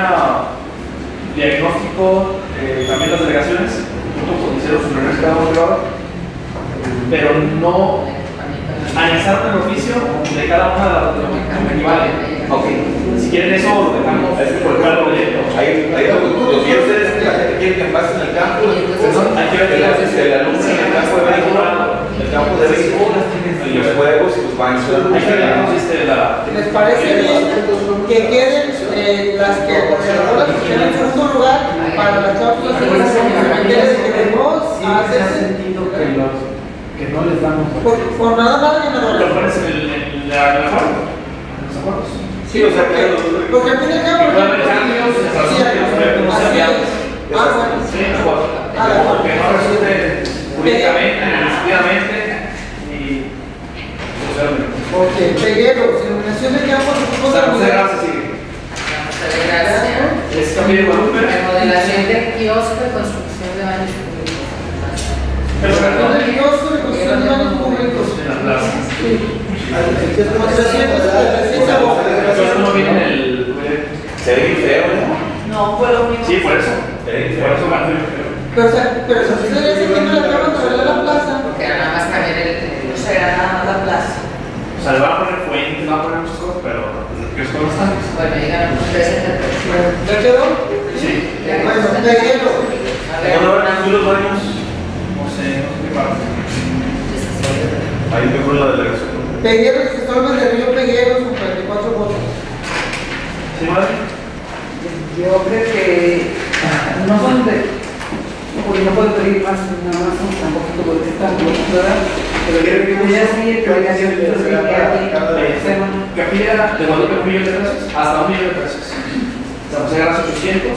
diagnóstico, eh, también las delegaciones, junto con hicieron su reunión cada uno privado, pero no anexaron el oficio de cada una de las de lo que equivale. Ok. Si quieren eso, lo dejamos Es que por para el ejemplo, proyecto. ahí, ahí lo lo que ustedes que la gente quiere que pase en el campo, Hay que ver que la se le alumbra en el campo de béisbol, el campo de béisbol, y los juegos y los baños. Hay que ver cómo existe la... ¿Les parece bien que queden eh, las que las que queden en segundo lugar para las cláusulas que que no hacerse sentido que, los, que no les damos. por, por nada más Lo ganadores? pones en el, en la, en el acuerdo, en los acuerdos. Sí, o sea, que los- Porque al fin y al cabo, Y puede haber cambios, sí, desarrollos, no se así habían. es. Ah, bueno. Sí, mejor. Ah, de acuerdo. Que no resulte jurídicamente, administrativamente ni socialmente. Ok, Pegueros, iluminación de campos de fútbol. San José Garza sigue. Gracias. Es Capilla de Guadalupe. Remodelación de kiosco y construcción de baños públicos. Pero Construcción perdón, de kiosco y construcción de baños públicos. en la plaza. Entonces no viene en el proyecto. se ve bien feo, ¿no? No, fue lo mismo. Sí, por eso. Se ve bien Por feo. eso me hace feo. Pero, o sea, pero si ustedes dicen que no le acaban de arreglar la plaza, Porque nada más cambiar el. No será nada más la plaza. O sea, le van a poner fuente, le van a poner muchas cosas, pero desde que es como está. Bueno, digan un presente. ¿ya quedó? Sí. Bueno, Peguero. ¿Cómo no van los baños? No sé, no sé qué parte. Ahí mejor la delegación. Pegueros, que están de Río Pegueros con cuarenta y cuatro votos. ¿Sí, madre? Yo creo que no son de, porque no puedo pedir más, nada más son tan poquito porque están ¿verdad? Pero creo que voy a seguir, que voy a hacer otros que aquí. Capilla de Guadalupe, un millón de pesos, hasta un millón de pesos. San José Garza, ochocientos.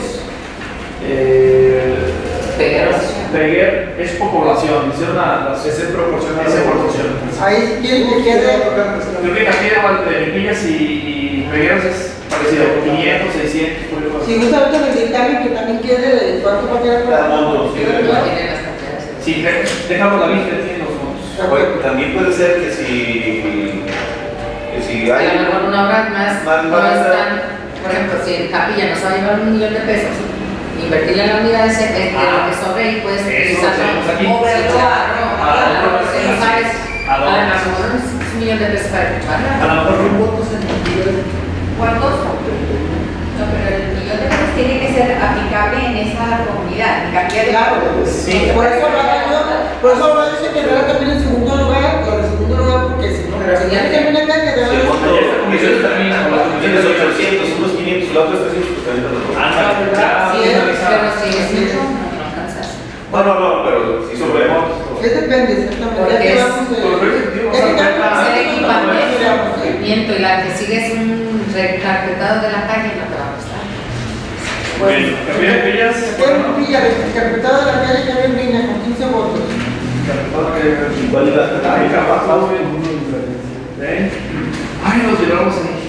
Eh, Pegueros. Peguer es por población, hicieron la, las, Es en proporción a esa la- proporción. Ahí quieren que quede. Creo que Capilla de Milpillas y, y Pegueros es parecido, quinientos, seiscientos, por ejemplo. Si gusta ahorita me dictamen que también quede de cuánto va a quedar Cada voto, sí, No ¿verdad? tienen las carteras. Sí, de- dejamos la lista, tienen los votos. Oye, también puede ser que si, que si A lo hay mejor una obra más, Más no barata. es tan, por ejemplo, si en Capilla nos va a llevar un millón de pesos, invertirle en la unidad de ese- de lo que sobre y puedes Eso utilizarlo, hacemos aquí. moverlo a A la otra si no sabes, A la otra. a lo mejor es un millón de pesos para equiparla. A lo mejor ¿Cuántos? No, pero el millón de pesos tiene que ser aplicable en esa comunidad, en cantidad de... Claro, Sí. por eso hablaba yo, por eso hablaba yo que quedara también en segundo lugar, o en segundo lugar, porque si no, si ya termina acá, si el quedaba en voto Ayer esta comisión termina con la comisión tienes de ochocientos, unos quinientos, la otra es trescientos, pues también te lo tomas. Ándale, ya, Sí, bien pero analizado. si es mucho, no no alcanzas. No, no, no, pero si sobremos. Es depende, exactamente. Porque Ya que es- vamos de- por el objetivo, ya que o sea, ya- Ah, Hacer ya- equipamiento y la que sigue es un recarpetado de la calle, no te va a costar. Bueno, Capilla de Milpillas. Kevin Villa, interpretado de la calle Kevin Villa con quince votos. ¿Cuál es la? Ahí capaz, vamos bien. ¿Ven? Ay, nos llevamos ahí.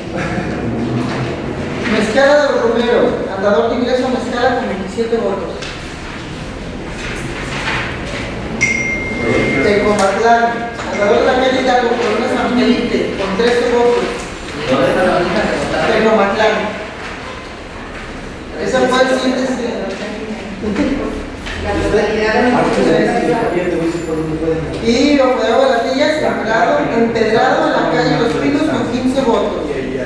Mezcala de Romero, andador de ingreso a Mezcala con veintisiete votos. Tecomatlán, andador de la calle Elite, con trece votos. ¿Dónde está la única revotada? En Nomatlán. Esa fue el siguiente. La totalidad de Y Operador de las Villas, empedrado, empedrado en la calle Los Pinos con quince votos.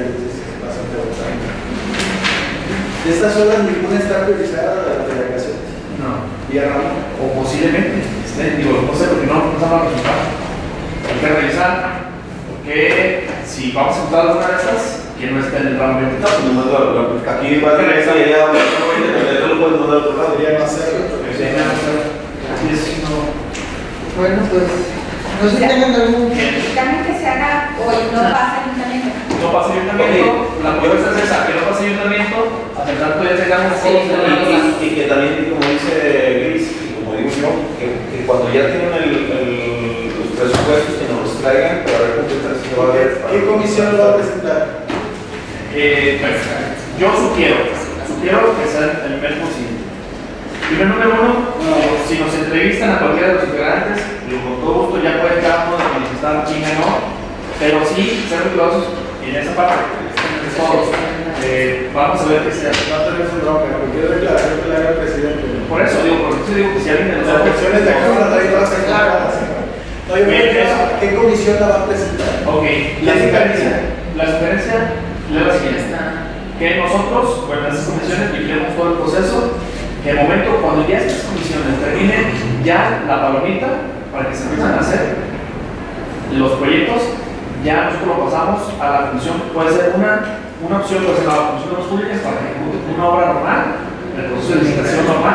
De estas zonas ninguna está priorizada de delegaciones. No. Vía Ramón. O posiblemente, este, digo, no sé, porque no nos han resultado. Hay que revisar, porque si vamos a encontrar alguna de esas, que no esté en el ramo veinte. No, pues nomás lo- lo- aquí va a tener esa idea, no lo puedes mandar a otro lado. Podría no hacerlo. Sí, no. Bueno, pues, no sé si tengan algún. El cambio que se haga hoy no pasa en ayuntamiento. No pasa ayuntamiento, la propuesta es esa, que no pasa ayuntamiento, hasta tanto ya tengamos Sí, todos no, los no, datos. Y que también, como dice Gris, y como digo yo, que, que cuando ya tienen el, el- los presupuestos que nos los traigan para ver cómo se va a ver. ¿Qué comisión lo va a presentar? Eh, pues, yo sugiero, sugiero que sea el mes posible. Primer número uno, si nos entrevistan a cualquiera de los integrantes, digo, con todo gusto ya puede cada uno manifestar quién ganó, pero sí ser rigurosos en esa parte. Todos. Eh, vamos a ver qué sea. No tenemos un bronca, cualquier declaración que le haga el presidente. Por eso digo, por eso digo que si alguien de Las nosotros. opciones de acá van a ir más claras. No, yo Bien, creo eso. que- ¿qué comisión la va a presentar? Ok, la sugerencia, la sugerencia es la siguiente. Que nosotros, bueno, en estas comisiones vigilemos todo el proceso, que el momento cuando ya estas comisiones terminen ya la palomita para que se empiecen a hacer los proyectos, ya nosotros lo pasamos a la comisión, puede ser una, una opción, puede ser la comisión de obras públicas para que ejecute una obra normal, el proceso de licitación normal.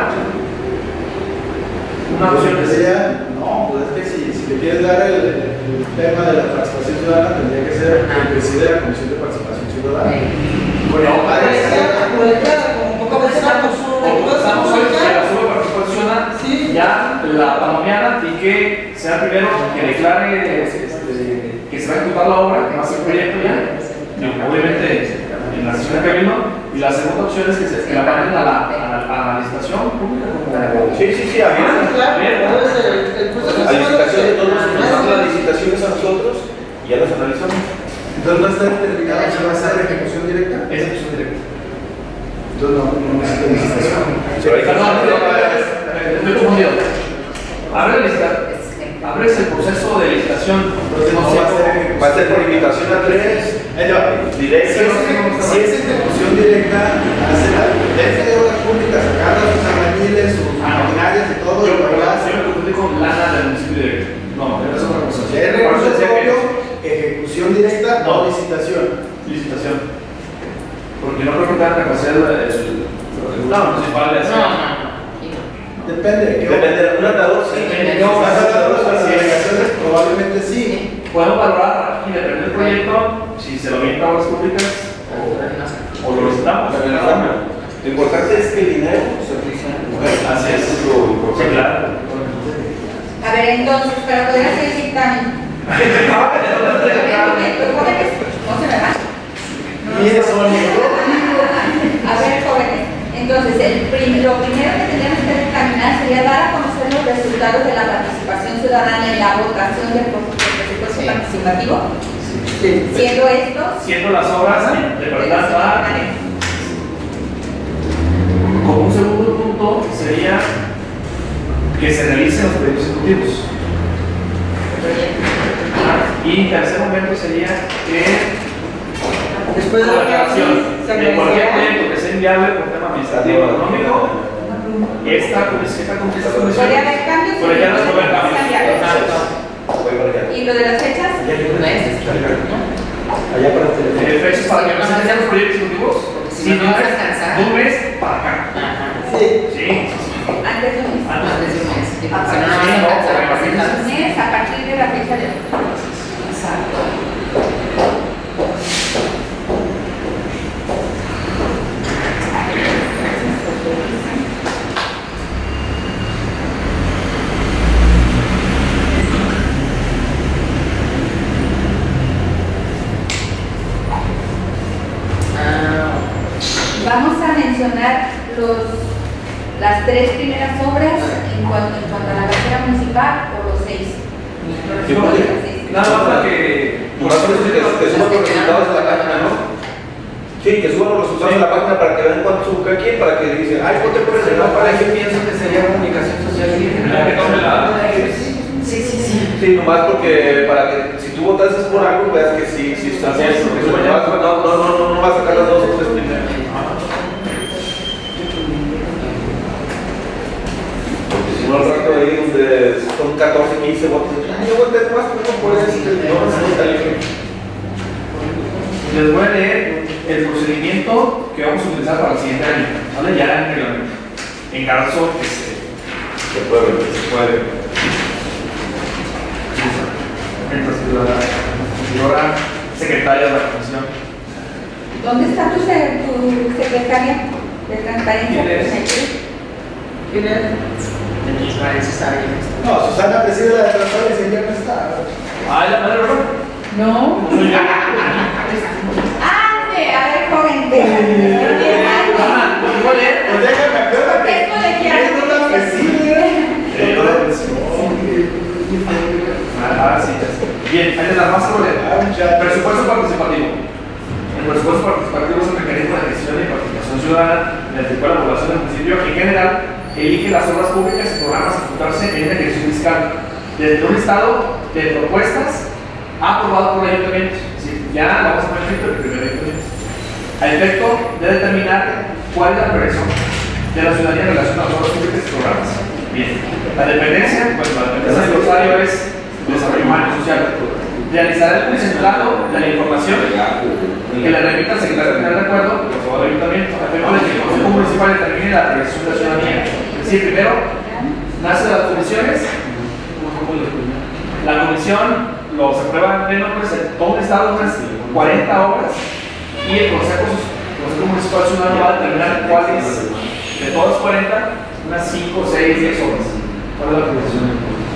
Una opción de Sería, no, pues es que si, si le quieres dar el, el tema de la participación ciudadana, tendría que ser el presidente de la Comisión de Participación Ciudadana. Bueno, Colegiada, colegiada, como poco estamos. estamos hoy que la sube participación Sí. ya la palomeada y que sea primero que declare este, que se va a ejecutar la obra, que va a ser proyecto ya, digo, obviamente en la sesión de cabildo, y la segunda opción es que, se, que la manden a la, a la, a la licitación pública como Sí, sí, sí, abierta. Claro, puede ser el, el proceso. A licitación de todos, nos dan las licitaciones a nosotros y ya las analizamos. Entonces no está determinado si va a ser ejecución directa. esa ejecución directa. Entonces no, no necesita licitación. Pero ahí Perdón, está. estoy confundido. Abre la licitación. Abres el proceso de licitación. Entonces no va a ser ejecución. Va a ser por invitación a tres, Ahí va. directo. Si es, si es ejecución directa, hace la dependencia de obras públicas, agarra sus albañiles, sus maquinarias y todo, Yo y lo me hace. confundí con lana del municipio directo. No, es otra cosa. Si es Por eso recurso decía que propio, ejecución directa o No. licitación. licitación. Porque no creo que tengan que hacer el, el, no, municipal de No, hacer. no, no. Aquí no. Depende. ¿qué Depende de un andador, sí. Depende. No, vas a dar las delegaciones, probablemente sí. Puedo valorar y depende del proyecto si se lo vienen a obras públicas o, o lo visitamos. Lo importante es que el dinero se aplique. Así es. Eso es lo Sí, importante. claro. A ver, entonces, para poder hacer el dictamen. A ver, un momento, jóvenes, no se me van. Mire, Sonia. A ver, jóvenes, entonces, el prim- lo primero que tendríamos que determinar sería dar a conocer los resultados de la participación ciudadana en la votación del presupuesto participativo, Sí. siendo esto Siendo las obras de de la verdad, siguiente va. manera. Como un segundo punto sería que se realicen los proyectos ejecutivos. Y tercer momento sería que Después de la la aclaración se de cualquier agradecería. proyecto que sea inviable por tema administrativo o económico, esta comisión, esta comisión, Podría haber cambios. pero ya no se puede cambiar. Cambiar. Voy para allá. ¿Y lo de las fechas? Allá para el teléfono. Eh, fechas para que no se hagan los proyectos ejecutivos. Si no, no vas a alcanzar. de un mes para acá. Ajá. Sí. Sí. Antes de un mes. Antes de un mes. Si no, A no partir vas a Sí, no, alcanzar porque a presentar. de un mes a partir de la fecha de. Exacto. Ah, Vamos a mencionar los, las tres primeras obras en cuanto, en cuanto a la cabecera municipal o los seis. Digo, Los seis. nada más para que Nomás por eso que, que suban los resultados de la página, ¿no? Sí, que suban los resultados de la página para que vean cuánto sube cada quien, para que dicen, ay, ponte por ese no, para Yo pienso que sería comunicación social y Sí, sí, sí. Sí, nomás porque para que si tú votas por algo, veas que sí, sí está bien. No, no, no, no, no vas a sacar las dos o tres primeras. Porque si no, al rato ahí donde son catorce, quince votos, yo voté más por este, no, no está libre. Les voy a leer el procedimiento que vamos a utilizar para el siguiente año. ¿Vale? Ya en reglamento. En caso que se, se puede, se puede. Mientras que la señora secretaria de la comisión. ¿Dónde está tu, se- tu secretaria de transparencia? ¿Quién es? ¿Quién es? No, Susana preside la de transparencia y ya no está. Ah, la madre, ¿verdad? No. Ande, a ver, joven, déjame. Ah, ¿lo voy a leer? Pues déjame, acuérdate. ¿Qué es colegial? Es una preside. Ah, sí, ya sé. Bien, ahí te la más a leer. Ah, muchacho. Presupuesto participativo. El presupuesto participativo es un mecanismo de gestión y participación ciudadana en el que la población del municipio en general elige las obras públicas y programas a ejecutarse en una ejercicio fiscal desde un listado de propuestas aprobado por el ayuntamiento. Sí, ya vamos a poner el primer ayuntamiento. A efecto de determinar cuál es la prevención de la ciudadanía en relación a las obras públicas y programas. Bien, la dependencia, pues la dependencia del usuario es desarrollo humano y social. Realizará el concentrado de la información que le remita al secretario general de acuerdo por favor del ayuntamiento, a efecto de que el Consejo Municipal determine la prevención de la ciudadanía. Es decir, primero, nace de las comisiones, la comisión los aprueba en pleno, pues, todo un estado, unas cuarenta obras, y el Consejo, el Consejo Municipal Ciudadano va a determinar cuáles, de todas cuarenta, unas cinco, seis, diez obras. ¿Cuál es la comisión?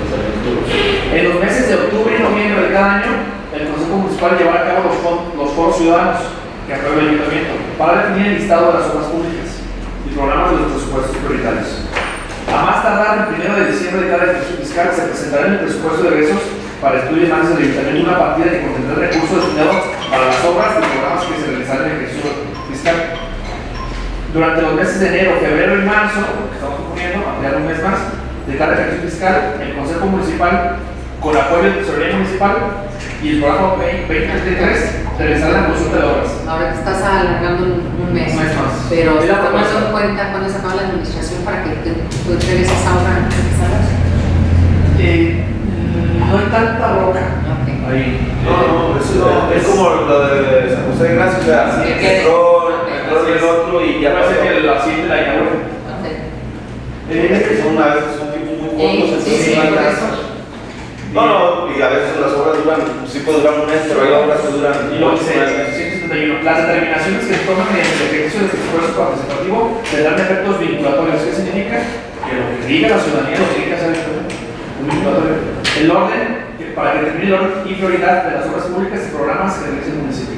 En los meses de octubre y noviembre de cada año, el Consejo Municipal llevará a cabo los, for los foros ciudadanos que aprueba el ayuntamiento para definir el listado de las obras públicas y programas de los presupuestos prioritarios. A más tardar el primero de diciembre de cada ejercicio fiscal se presentará en el presupuesto de egresos para estudio y análisis del ayuntamiento una partida que contendrá recursos destinados para las obras y programas que se realizarán en el ejercicio fiscal. Durante los meses de enero, febrero y marzo, que estamos suponiendo, ampliar un mes más, de cada ejercicio fiscal, el Consejo Municipal, con apoyo de Tesorería Municipal y el programa veinte veintitrés, realizará la consulta de obras. Ahora te estás alargando un, un mes, Un mes más. pero Es ¿estás la tomando propuesta. en cuenta cuándo se acaba la administración para que te, tú entregues esa obra antes de que salgas? Eh, no hay tanta roca. Ok. Ahí. No, no, es, no, es como lo de San José de Gracia, o sea, Sí, que- entró, entró el otro y ya parece pasó. que la siguiente la inaugura. Ok. Es que son a veces son tipos muy cortos, Sí, sí, entonces por van a- eso. No, no, y a veces las obras duran, sí puede durar un mes, pero hay obras que duran Y lo ocho dice, meses. ciento setenta y uno. Las determinaciones que se toman mediante el ejercicio del presupuesto participativo tendrán efectos vinculatorios. ¿Qué significa? Que lo que diga la ciudadanía lo tiene que hacer el ayuntamiento. Un vinculatorio. El orden, que para que determine el orden y prioridad de las obras públicas y programas que realice el municipio.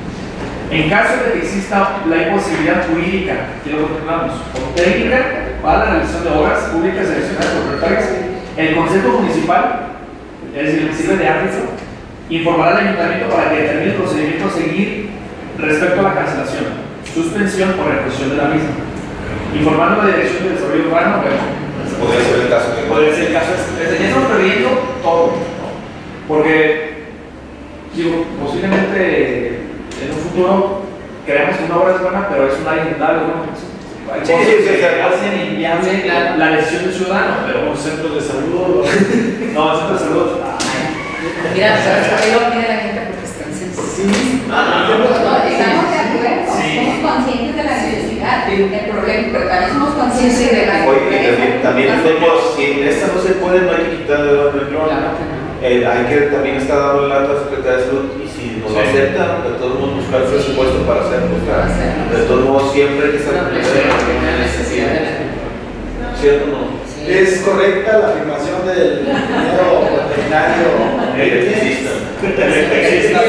En caso de que exista la imposibilidad jurídica, que lo contemplamos, o técnica para la realización de obras públicas seleccionadas por prioritarias, el Consejo Municipal, es decir, el sirve de árbitro, informará al ayuntamiento para que determine el procedimiento a seguir respecto a la cancelación, suspensión o reposición de la misma. Informando a la Dirección de Desarrollo Urbano, pero Podría ser el caso que puede ser el caso, es, es, ya estamos previendo todo, ¿no? Porque, digo, posiblemente en un futuro creamos que una obra es buena, pero es un área inundable, bueno, hay Sí, cosas sí, sí, que sí. hacen inviable Sí, claro. la decisión del ciudadano, pero Un centro de salud. no, el centro de salud. Mira, ¿sabes qué lo pide la gente? Porque está insensible. Sí. No, estamos de acuerdo, Sí. somos conscientes de la necesidad, del problema, pero también somos conscientes Sí, sí, de la Oye, y también, también tenemos, si en esta no se puede, no hay que quitarle el orden. Claro que no. Eh, hay que también estar dando la lata a la Secretaría de Salud y si nos lo Sí. aceptan, de todos modos buscar el presupuesto para hacerlo. O sea, Para hacerlo. de todos modos siempre hay que estar No, pero sí, la necesidad de la- ¿cierto o no? Sí. Es correcta la afirmación del ingeniero veterinario. Electricista. Existe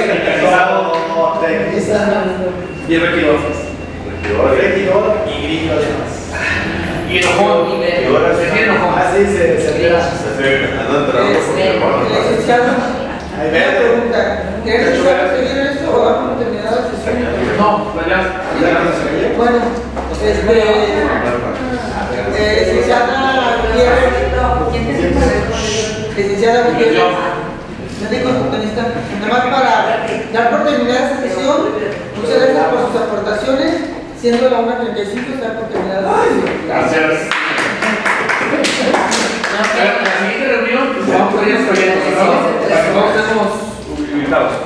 No, tecnista, y regidor. regidor y grillo además. Y enojón. Y ahora Se tiene enojón. Así se se entera. Andan trabajando por Este, el hermano. Licenciado, Ahí una ve. pregunta. ¿Quieres seguir esto o vamos a terminar la sesión? No, pues ya. Bueno, este. Eh, licenciada Gutiérrez. Licenciada Gutiérrez. Médico nutricionista. Nada más para dar por terminada esta sesión. Muchas gracias por sus aportaciones. Siendo la una treinta y cinco, está por terminada la sesión. Gracias. La siguiente reunión, pues vamos a ir escogiendo, ¿no? Para que todos estemos invitados.